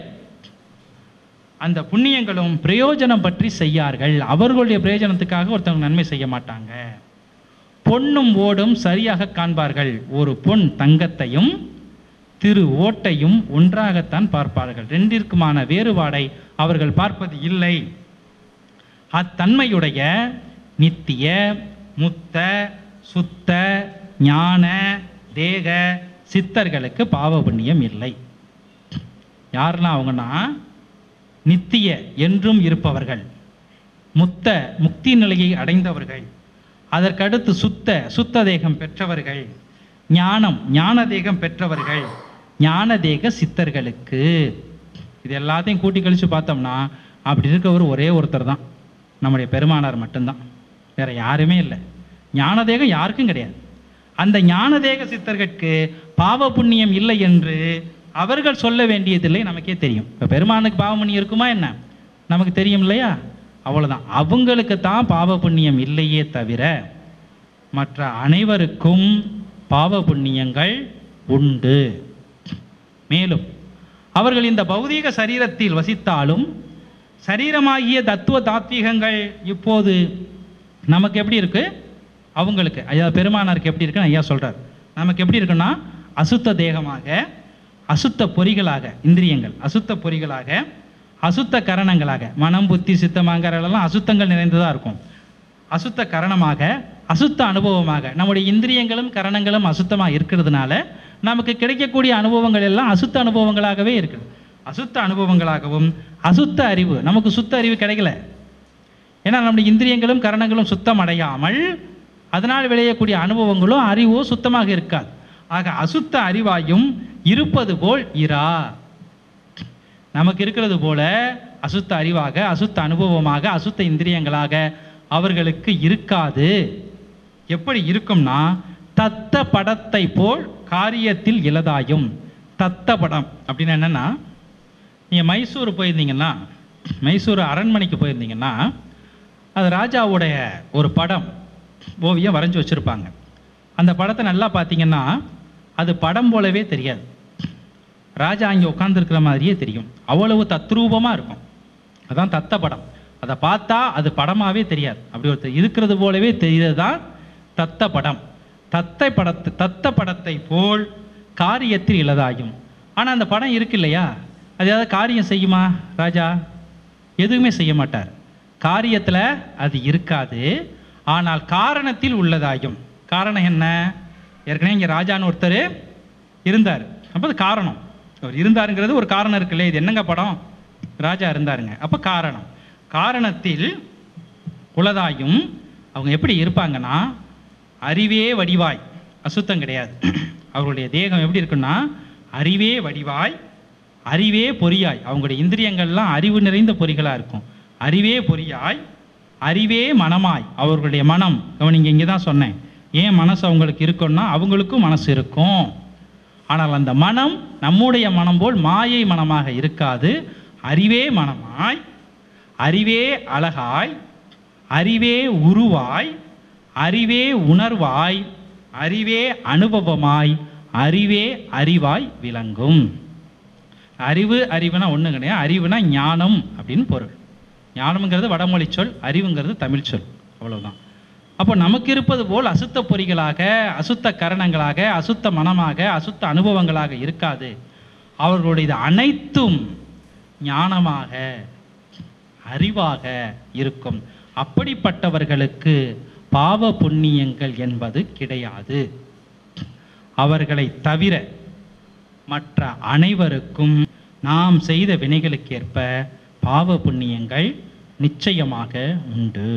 அந்த புண்ணியங்களும் பிரயோஜனம் பற்றி செய்யார்கள். அவர்களுடைய பிரயோஜனத்துக்காக ஒருத்தவங்க நன்மை செய்ய மாட்டாங்க. பொன்னும் ஓடும் சரியாக காண்பார்கள். ஒரு பொன் தங்கத்தையும் திரு ஓட்டையும் ஒன்றாகத்தான் பார்ப்பார்கள். ரெண்டிற்குமான வேறுபாடை அவர்கள் பார்ப்பது இல்லை. அத்தன்மையுடைய நித்திய முத்த சுத்த ஞான தேக சித்தர்களுக்கு பாவ புண்ணியம் இல்லை. யாருன்னா அவங்கன்னா நித்திய என்றும் இருப்பவர்கள், முத்த முக்தி நிலையை அடைந்தவர்கள், அதற்கடுத்து சுத்த தேகம் பெற்றவர்கள், ஞானம் ஞான தேகம் பெற்றவர்கள், ஞான தேக சித்தர்களுக்கு. இது எல்லாத்தையும் கூட்டி கழித்து பார்த்தோம்னா அப்படி இருக்கவர் ஒரே ஒருத்தர் தான், நம்முடைய பெருமானார் மட்டும்தான், வேற யாருமே இல்லை. ஞான தேகம் யாருக்கும் கிடையாது. அந்த ஞான தேக சித்தர்களுக்கு பாவ புண்ணியம் இல்லை என்று அவர்கள் சொல்ல வேண்டியதில்லை, நமக்கே தெரியும். இப்போ பெருமானுக்கு பாவ புண்ணியம் இருக்குமா என்ன நமக்கு தெரியும் இல்லையா? அவ்வளோதான். அவங்களுக்கு தான் பாவ புண்ணியம் இல்லையே தவிர மற்ற அனைவருக்கும் பாவ புண்ணியங்கள் உண்டு. மேலும் அவர்கள் இந்த பௌதீக சரீரத்தில் வசித்தாலும் சரீரமாகிய தத்துவ தாத்வீகங்கள் இப்போது நமக்கு எப்படி இருக்கு, அவங்களுக்கு ஐயா பெருமானாருக்கு எப்படி இருக்குன்னு ஐயா சொல்றார். நமக்கு எப்படி இருக்குன்னா அசுத்த தேகமாக, அசுத்த பொறிகளாக இந்திரியங்கள், அசுத்த பொறிகளாக, அசுத்த கரணங்களாக, மனம் புத்தி சித்தமாங்கிறதெல்லாம் அசுத்தங்கள் நிறைந்ததாக இருக்கும். அசுத்த கரணமாக, அசுத்த அனுபவமாக, நம்முடைய இந்திரியங்களும் கரணங்களும் அசுத்தமாக இருக்கிறதுனால நமக்கு கிடைக்கக்கூடிய அனுபவங்கள் எல்லாம் அசுத்த அனுபவங்களாகவே இருக்குது. அசுத்த அனுபவங்களாகவும் அசுத்த அறிவு, நமக்கு சுத்த அறிவு கிடைக்கல. ஏன்னா நம்முடைய இந்திரியங்களும் கரணங்களும் சுத்தம் அடையாமல் அதனால் விளையக்கூடிய அனுபவங்களும் அறிவோ சுத்தமாக இருக்காது. ஆக அசுத்த அறிவாயும் இருப்பது போல் இரா, நமக்கு இருக்கிறது போல அசுத்த அறிவாக, அசுத்த அனுபவமாக, அசுத்த இந்திரியங்களாக அவர்களுக்கு இருக்காது. எப்படி இருக்கும்னா தத்த படத்தை போல் காரியத்தில் இலதாயும். தத்த படம் அப்படின்னு என்னன்னா, நீங்கள் மைசூர் போயிருந்தீங்கன்னா, மைசூர் அரண்மனைக்கு போயிருந்தீங்கன்னா அது ராஜாவுடைய ஒரு படம் ஓவியம் வரைஞ்சி வச்சுருப்பாங்க. அந்த படத்தை நல்லா பார்த்தீங்கன்னா அது படம் போலவே தெரியாது, ராஜா அங்கே உட்காந்துருக்கிற மாதிரியே தெரியும். அவ்வளவு தத்ரூபமாக இருக்கும். அதான் தத்த படம். அதை பார்த்தா அது படமாகவே தெரியாது, அப்படி ஒருத்தர் இருக்கிறது போலவே தெரிகிறது தான் தத்த படம். தத்த படத்தை போல் காரியத்தில் இலதாயும். ஆனால் அந்த படம் இருக்கு இல்லையா, அது ஏதாவது காரியம் செய்யுமா ராஜா? எதுவுமே செய்ய மாட்டார். காரியத்தில் அது இருக்காது, ஆனால் காரணத்தில் உள்ளதாயும். காரணம் என்ன? ஏற்கனவே இங்கே ராஜான்னு ஒருத்தர் இருந்தார், அப்போ அது காரணம். அவர் இருந்தாருங்கிறது ஒரு காரணம் இருக்குல்ல. இது என்னங்க படம்? ராஜா இருந்தாருங்க. அப்போ காரணத்தில் குலதாயும் அவங்க எப்படி இருப்பாங்கன்னா, அறிவே வடிவாய், அசுத்தம் கிடையாது. அவருடைய தேகம் எப்படி இருக்குன்னா, அறிவே வடிவாய், அறிவே பொறியாய். அவங்களுடைய இந்திரியங்கள்லாம் அறிவு நிறைந்த பொறிகளாக இருக்கும். அறிவே பொறியாய், அறிவே மனமாய். அவர்களுடைய மனம், கவனிங்க, இங்கே தான் சொன்னேன் ஏன் மனசு அவங்களுக்கு இருக்குன்னா, அவங்களுக்கும் மனசு இருக்கும். ஆனால் அந்த மனம் நம்முடைய மனம் போல் மாயை மனமாக இருக்காது. அறிவே மனமாய், அறிவே அழகாய், அறிவே உருவாய், அறிவே உணர்வாய், அறிவே அனுபவமாய், அறிவே அறிவாய் விளங்கும். அறிவுனா ஒன்றும் கிடையாது. அறிவுனா ஞானம் அப்படின்னு பொருள். ஞானம்ங்கிறது வடமொழி சொல், அறிவுங்கிறது தமிழ் சொல், அவ்வளவுதான். அப்போ நமக்கு இருப்பது போல் அசுத்த பொறிகளாக, அசுத்த கரணங்களாக, அசுத்த மனமாக, அசுத்த அனுபவங்களாக இருக்காது. அவர்களுடைய அனைத்தும் ஞானமாக, அறிவாக இருக்கும். அப்படிப்பட்டவர்களுக்கு பாவ புண்ணியங்கள் என்பது கிடையாது. அவர்களை தவிர மற்ற அனைவருக்கும் நாம் செய்த வினைகளுக்கேற்ப பாவ புண்ணியங்கள் நிச்சயமாக உண்டு.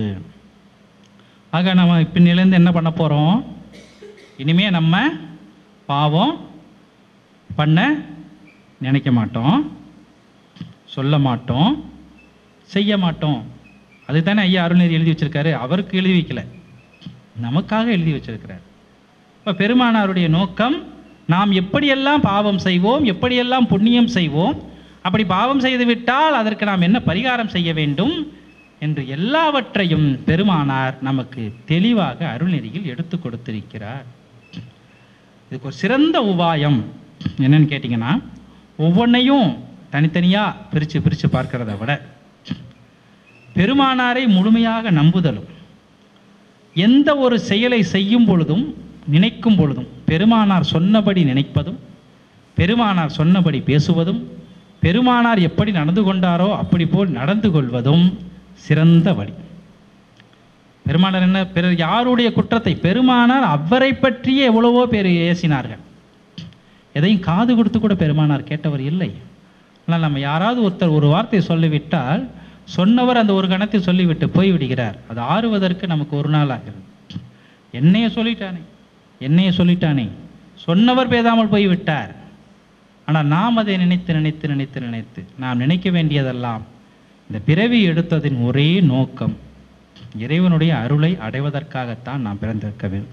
ஆக நம்ம பின்னிலேருந்து என்ன பண்ண போகிறோம்? இனிமே நம்ம பாவம் பண்ண நினைக்க மாட்டோம், சொல்ல மாட்டோம், செய்ய மாட்டோம். அதுதானே ஐயா அருள்நெறி எழுதி வச்சிருக்காரு. அவருக்கு எழுதி வைக்கல, நமக்காக எழுதி வச்சிருக்கிறார். இப்போ பெருமானாருடைய நோக்கம், நாம் எப்படியெல்லாம் பாவம் செய்வோம், எப்படியெல்லாம் புண்ணியம் செய்வோம், அப்படி பாவம் செய்து விட்டால் அதற்கு நாம் என்ன பரிகாரம் செய்ய வேண்டும் என்று எல்லாவற்றையும் பெருமானார் நமக்கு தெளிவாக அருள்நெறியில் எடுத்து கொடுத்திருக்கிறார். இதுக்கு ஒரு சிறந்த உபாயம் என்னன்னு கேட்டிங்கன்னா, ஒவ்வொன்றையும் தனித்தனியாக பிரித்து பார்க்கிறத விட பெருமானாரை முழுமையாக நம்புதலும், எந்த ஒரு செயலை செய்யும் பொழுதும் நினைக்கும் பொழுதும் பெருமானார் சொன்னபடி நினைப்பதும், பெருமானார் சொன்னபடி பேசுவதும், பெருமானார் எப்படி நடந்து கொண்டாரோ அப்படி போல் நடந்து கொள்வதும் சிறந்த வழி. பெருமானார் என்ன, பிறர் யாருடைய குற்றத்தை, பெருமானார் அவரை பற்றியே எவ்வளவோ பேர் ஏசினார்கள். எதையும் காது கொடுத்து கூட பெருமானார் கேட்டவர் இல்லை. ஆனால் நம்ம யாராவது ஒருத்தர் ஒரு வார்த்தையை சொல்லிவிட்டால் சொன்னவர் அந்த ஒரு கணத்தில் சொல்லிவிட்டு போய்விடுகிறார். அது ஆறுவதற்கு நமக்கு ஒரு நாள் ஆகிறது. என்னைய சொல்லிட்டானே சொன்னவர் பேசாமல் போய்விட்டார். ஆனால் நாம் அதை நினைத்து நினைத்து நினைத்து நினைத்து நாம் நினைக்க வேண்டியதெல்லாம், இந்த பிறவி எடுத்ததின் ஒரே நோக்கம் இறைவனுடைய அருளை அடைவதற்காகத்தான் நாம் பிறந்திருக்க வேண்டும்.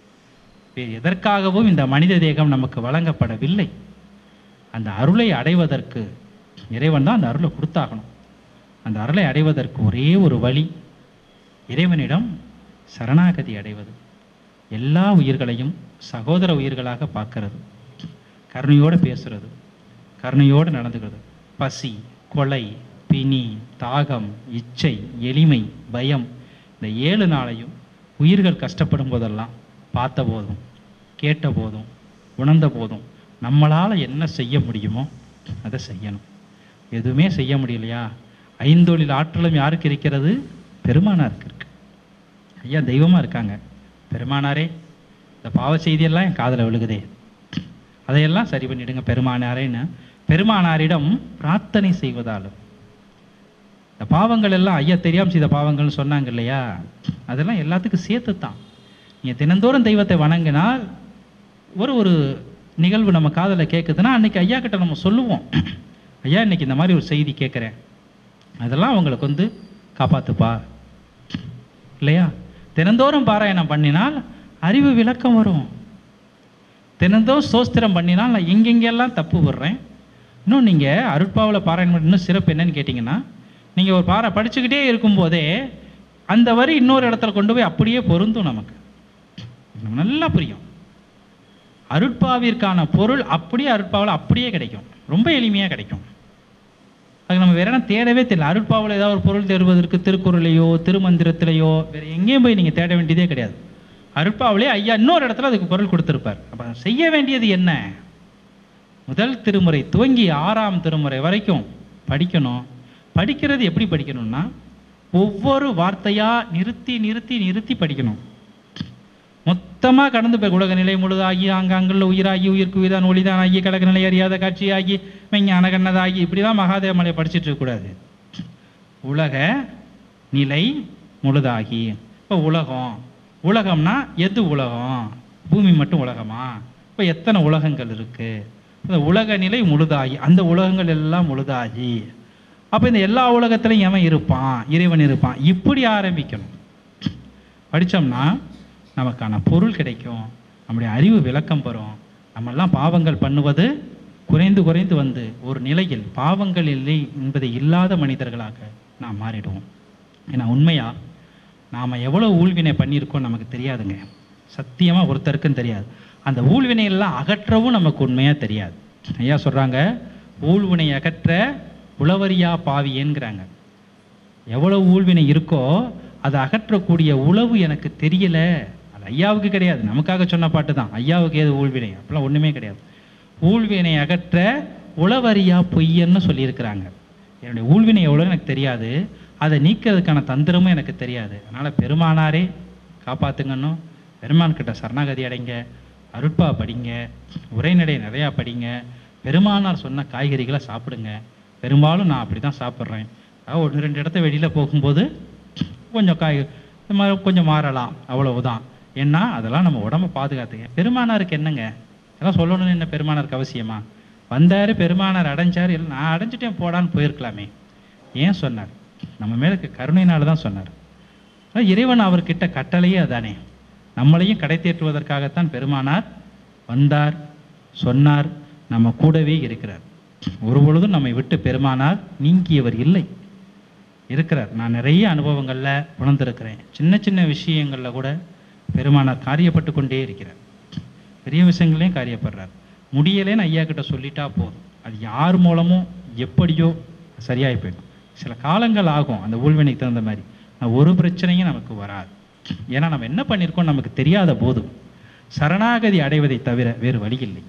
வேறு எதற்காகவும் இந்த மனித தேகம் நமக்கு வழங்கப்படவில்லை. அந்த அருளை அடைவதற்கு இறைவன் தான் அந்த அருளை கொடுத்தாகணும். அந்த அருளை அடைவதற்கு ஒரே ஒரு வழி, இறைவனிடம் சரணாகதி அடைவது. எல்லா உயிர்களையும் சகோதர உயிர்களாக பார்க்கறது, கருணையோடு பேசுறது, கருணையோடு நடந்துக்கிறது. பசி, கொலை, பிணி, தாகம், இச்சை, எளிமை, பயம், இந்த 7 நாளையும் உயிர்கள் கஷ்டப்படும் போதெல்லாம் பார்த்த போதும், கேட்ட போதும், உணர்ந்த போதும் நம்மளால் என்ன செய்ய முடியுமோ அதை செய்யணும். எதுவுமே செய்ய முடியலையா, ஐந்தொழில் ஆற்றலும் யாருக்கு இருக்கிறது? பெருமானாருக்கு இருக்கு. ஐயா தெய்வமாக இருக்காங்க. பெருமானாரே, இந்த பாவ செய்தியெல்லாம் என் காதில் விழுகுதே, அதையெல்லாம் சரி பண்ணிவிடுங்க பெருமானாரேன்னு பெருமானாரிடம் பிரார்த்தனை செய்வதாலும், இந்த பாவங்கள் எல்லாம் ஐயா தெரியாமல் செய்த பாவங்கள்னு சொன்னாங்க இல்லையா, அதெல்லாம் எல்லாத்துக்கும் சேர்த்து தான். நீங்கள் தினந்தோறும் தெய்வத்தை வணங்கினால் ஒரு நிகழ்வு நம்ம காதில் கேட்குதுன்னா அன்றைக்கி ஐயா கிட்ட நம்ம சொல்லுவோம், ஐயா இன்னைக்கு இந்த மாதிரி ஒரு செய்தி கேட்குறேன், அதெல்லாம் அவங்களுக்கு வந்து காப்பாற்றுப்பா இல்லையா. தினந்தோறும் பாராயணம் பண்ணினால் அறிவு விளக்கம் வரும். தினந்தோறும் ஸ்தோத்திரம் பண்ணினால் நான் எங்கெங்கெல்லாம் தப்பு விடுறேன். இன்னும் நீங்கள் அருட்பாவில் பாராயணம் பண்ண இன்னும் சிறப்பு என்னன்னு கேட்டிங்கன்னா, நீங்கள் ஒரு படிச்சுக்கிட்டே இருக்கும்போதே அந்த வரி இன்னொரு இடத்துல கொண்டு போய் அப்படியே பொருந்தும். நமக்கு நல்லா புரியும். அருட்பாவிற்கான பொருள் அப்படியே அருட்பாவில் அப்படியே கிடைக்கும், ரொம்ப எளிமையாக கிடைக்கும். அதுக்கு நம்ம வேற என்ன தேடவே தெரியல. அருட்பாவில் ஏதாவது ஒரு பொருள் தேடுவதற்கு திருக்குறளையோ திருமந்திரத்திலேயோ வேறு எங்கேயும் போய் நீங்கள் தேட வேண்டியதே கிடையாது. அருட்பாவிலே ஐயா இன்னொரு இடத்துல அதுக்கு பொருள் கொடுத்துருப்பார். அப்போ செய்ய வேண்டியது என்ன? முதல் திருமுறை துவங்கி 6ஆம் திருமுறை வரைக்கும் படிக்கணும். படிக்கிறது எப்படி படிக்கணும்னா, ஒவ்வொரு வார்த்தையாக நிறுத்தி நிறுத்தி நிறுத்தி படிக்கணும். மொத்தமாக கடந்து போய் உலக நிலை முழுதாகி ஆங்காங்குள்ள உயிராகி உயிர்க்கு உயிரான் ஒளிதான் ஆகி கடக நிலை அறியாத காட்சியாகி மெஞ்ஞான கண்ணதாகி இப்படி தான் மகாதேவ மலையை படிச்சுட்டு இருக்கக்கூடாது. உலக நிலை முழுதாகி. இப்போ உலகம்னா எது உலகம்? பூமி மட்டும் உலகமா? இப்போ எத்தனை உலகங்கள் இருக்குது? இந்த உலக நிலை முழுதாகி, அந்த உலகங்கள் எல்லாம் முழுதாகி. அப்போ இந்த எல்லா உலகத்திலையும் எவன் இருப்பான்? இறைவன் இருப்பான். இப்படி ஆரம்பிக்கணும். படித்தோம்னா நமக்கான பொருள் கிடைக்கும், நம்முடைய அறிவு விளக்கம் பெறும். நம்மெல்லாம் பாவங்கள் பண்ணுவது குறைந்து குறைந்து வந்து ஒரு நிலையில் பாவங்கள் இல்லை என்பதை இல்லாத மனிதர்களாக நாம் மாறிடுவோம். ஏன்னா உண்மையாக நாம் எவ்வளோ ஊழ்வினை பண்ணியிருக்கோம் நமக்கு தெரியாதுங்க. சத்தியமாக ஒருத்தருக்கும் தெரியாது. அந்த ஊழ்வினையெல்லாம் அகற்றவும் நமக்கு உண்மையாக தெரியாது. ஐயா சொல்கிறாங்க, ஊழ்வினை அகற்ற உளவரியா பாவியேங்கிறாங்க. எவ்வளோ ஊழ்வினை இருக்கோ அதை அகற்றக்கூடிய உளவு எனக்கு தெரியலை. அது ஐயாவுக்கு கிடையாது, நமக்காக சொன்ன பாட்டு தான். ஐயாவுக்கு ஏது ஊழ்வினை? அப்பெல்லாம் ஒன்றுமே கிடையாது. ஊழ்வினை அகற்ற உளவரியா பொய்யன்னு சொல்லியிருக்கிறாங்க. என்னுடைய ஊழ்வினை எவ்வளோ எனக்கு தெரியாது, அதை நீக்கிறதுக்கான தந்திரமும் எனக்கு தெரியாது. அதனால் பெருமானாரே காப்பாற்றுங்கன்னு பெருமான்கிட்ட சரணாகதி அடைங்க, அருட்பா படிங்க, உரைநடை நிறையா படிங்க, பெருமானார் சொன்ன காய்கறிகளை சாப்பிடுங்க. பெரும்பாலும் நான் அப்படி தான் சாப்பிட்றேன். ஒன்று ரெண்டு இடத்த வெளியில் போகும்போது கொஞ்சம் கொஞ்சம் மாறலாம், அவ்வளவுதான். ஏன்னா அதெல்லாம் நம்ம உடம்பை பாதுகாத்துங்க. பெருமானாருக்கு என்னங்க இதெல்லாம் சொல்லணும்னு என்ன பெருமானாருக்கு அவசியமா? வந்தார், பெருமானார் அடைஞ்சார், இல்லை நான் அடைஞ்சிட்டேன் போடான்னு போயிருக்கலாமே. ஏன் சொன்னார்? நம்ம மேலுக்கு கருணையினால தான் சொன்னார். இறைவன் அவர்கிட்ட கட்டளையே அதானே. நம்மளையும் கடை தேற்றுவதற்காகத்தான் பெருமானார் வந்தார், சொன்னார், நம்ம கூடவே இருக்கிறார். ஒரு பொழுதும் நம்மை விட்டு பெருமானார் நீங்கியவர் இல்லை, இருக்கிறார். நான் நிறைய அனுபவங்களில் உணர்ந்திருக்கிறேன். சின்ன சின்ன விஷயங்களில் கூட பெருமானார் காரியப்பட்டு கொண்டே இருக்கிறார். பெரிய விஷயங்களையும் காரியப்படுறார். முடியலேன்னு ஐயா கிட்ட சொல்லிட்டா போதும், அது யார் மூலமும் எப்படியோ சரியாகி போயிடும். சில காலங்கள் ஆகும் அந்த ஊழ்வினைக்கு தகுந்த மாதிரி. ஒரு பிரச்சனையும் நமக்கு வராது. ஏன்னா நம்ம என்ன பண்ணியிருக்கோம் நமக்கு தெரியாத போதும் சரணாகதி அடைவதை தவிர வேறு வழி இல்லை.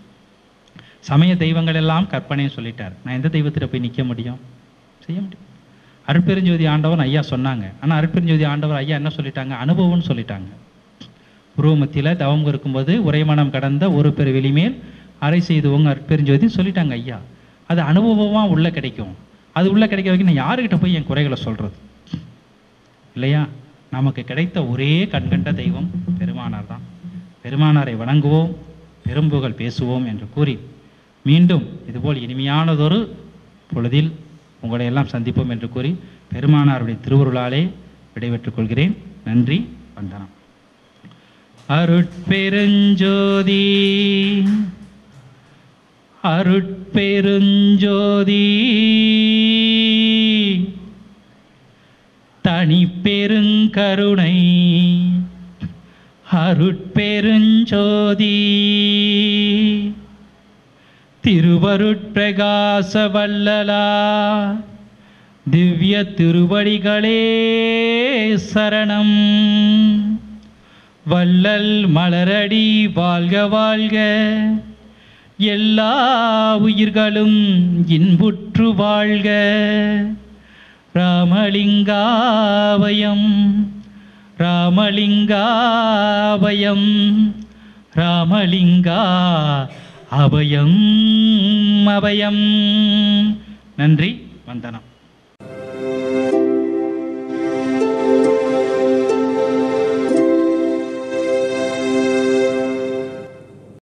சமய தெய்வங்கள் எல்லாம் கற்பனைன்னு சொல்லிட்டார். நான் எந்த தெய்வத்திட்ட போய் நிற்க முடியும்? செய்ய முடியும். அருட்பெருஞ்சோதி ஆண்டவர் ஐயா சொன்னாங்க. ஆனால் அருட்பெருஞ்சோதி ஆண்டவர் ஐயா என்ன சொல்லிட்டாங்க? அனுபவம்னு சொல்லிட்டாங்க. புருவமத்தியில் தவம் இருக்கும்போது உரைமனம் கடந்த ஒரு பெரு வெளிமேல் அரை செய்துவங்க அருட்பெருஞ்சோதி சொல்லிட்டாங்க ஐயா. அது அனுபவமாக உள்ளே கிடைக்கும். அது உள்ளே கிடைக்க வரைக்கும் நான் யாருக்கிட்ட போய் என் குறைகளை சொல்கிறது? இல்லையா? நமக்கு கிடைத்த ஒரே கண்கண்ட தெய்வம் பெருமானார் தான். பெருமானாரை வணங்குவோம், பெரும்புகழ் பேசுவோம் என்று கூறி மீண்டும் இதுபோல் இனிமையானதொரு பொழுதில் உங்களை எல்லாம் சந்திப்போம் என்று கூறி பெருமானாருடைய திருவருளாலே விடைபெற்றுக் கொள்கிறேன். நன்றி, வந்தனம். அருட்பெருஞ்சோதி அருட்பெருஞ்சோதி தனிப்பெருங்கருணை அருட்பெருஞ்சோதி திருவருட்பிரகாச வல்லலா திவ்ய திருவடிகளே சரணம். வள்ளல் மலரடி வாழ்க வாழ்க, எல்லா உயிர்களும் இன்புற்று வாழ்க. ராமலிங்காவயம் ராமலிங்காவயம் ராமலிங்கா அபயம் அபயம். நன்றி, வந்தனம்.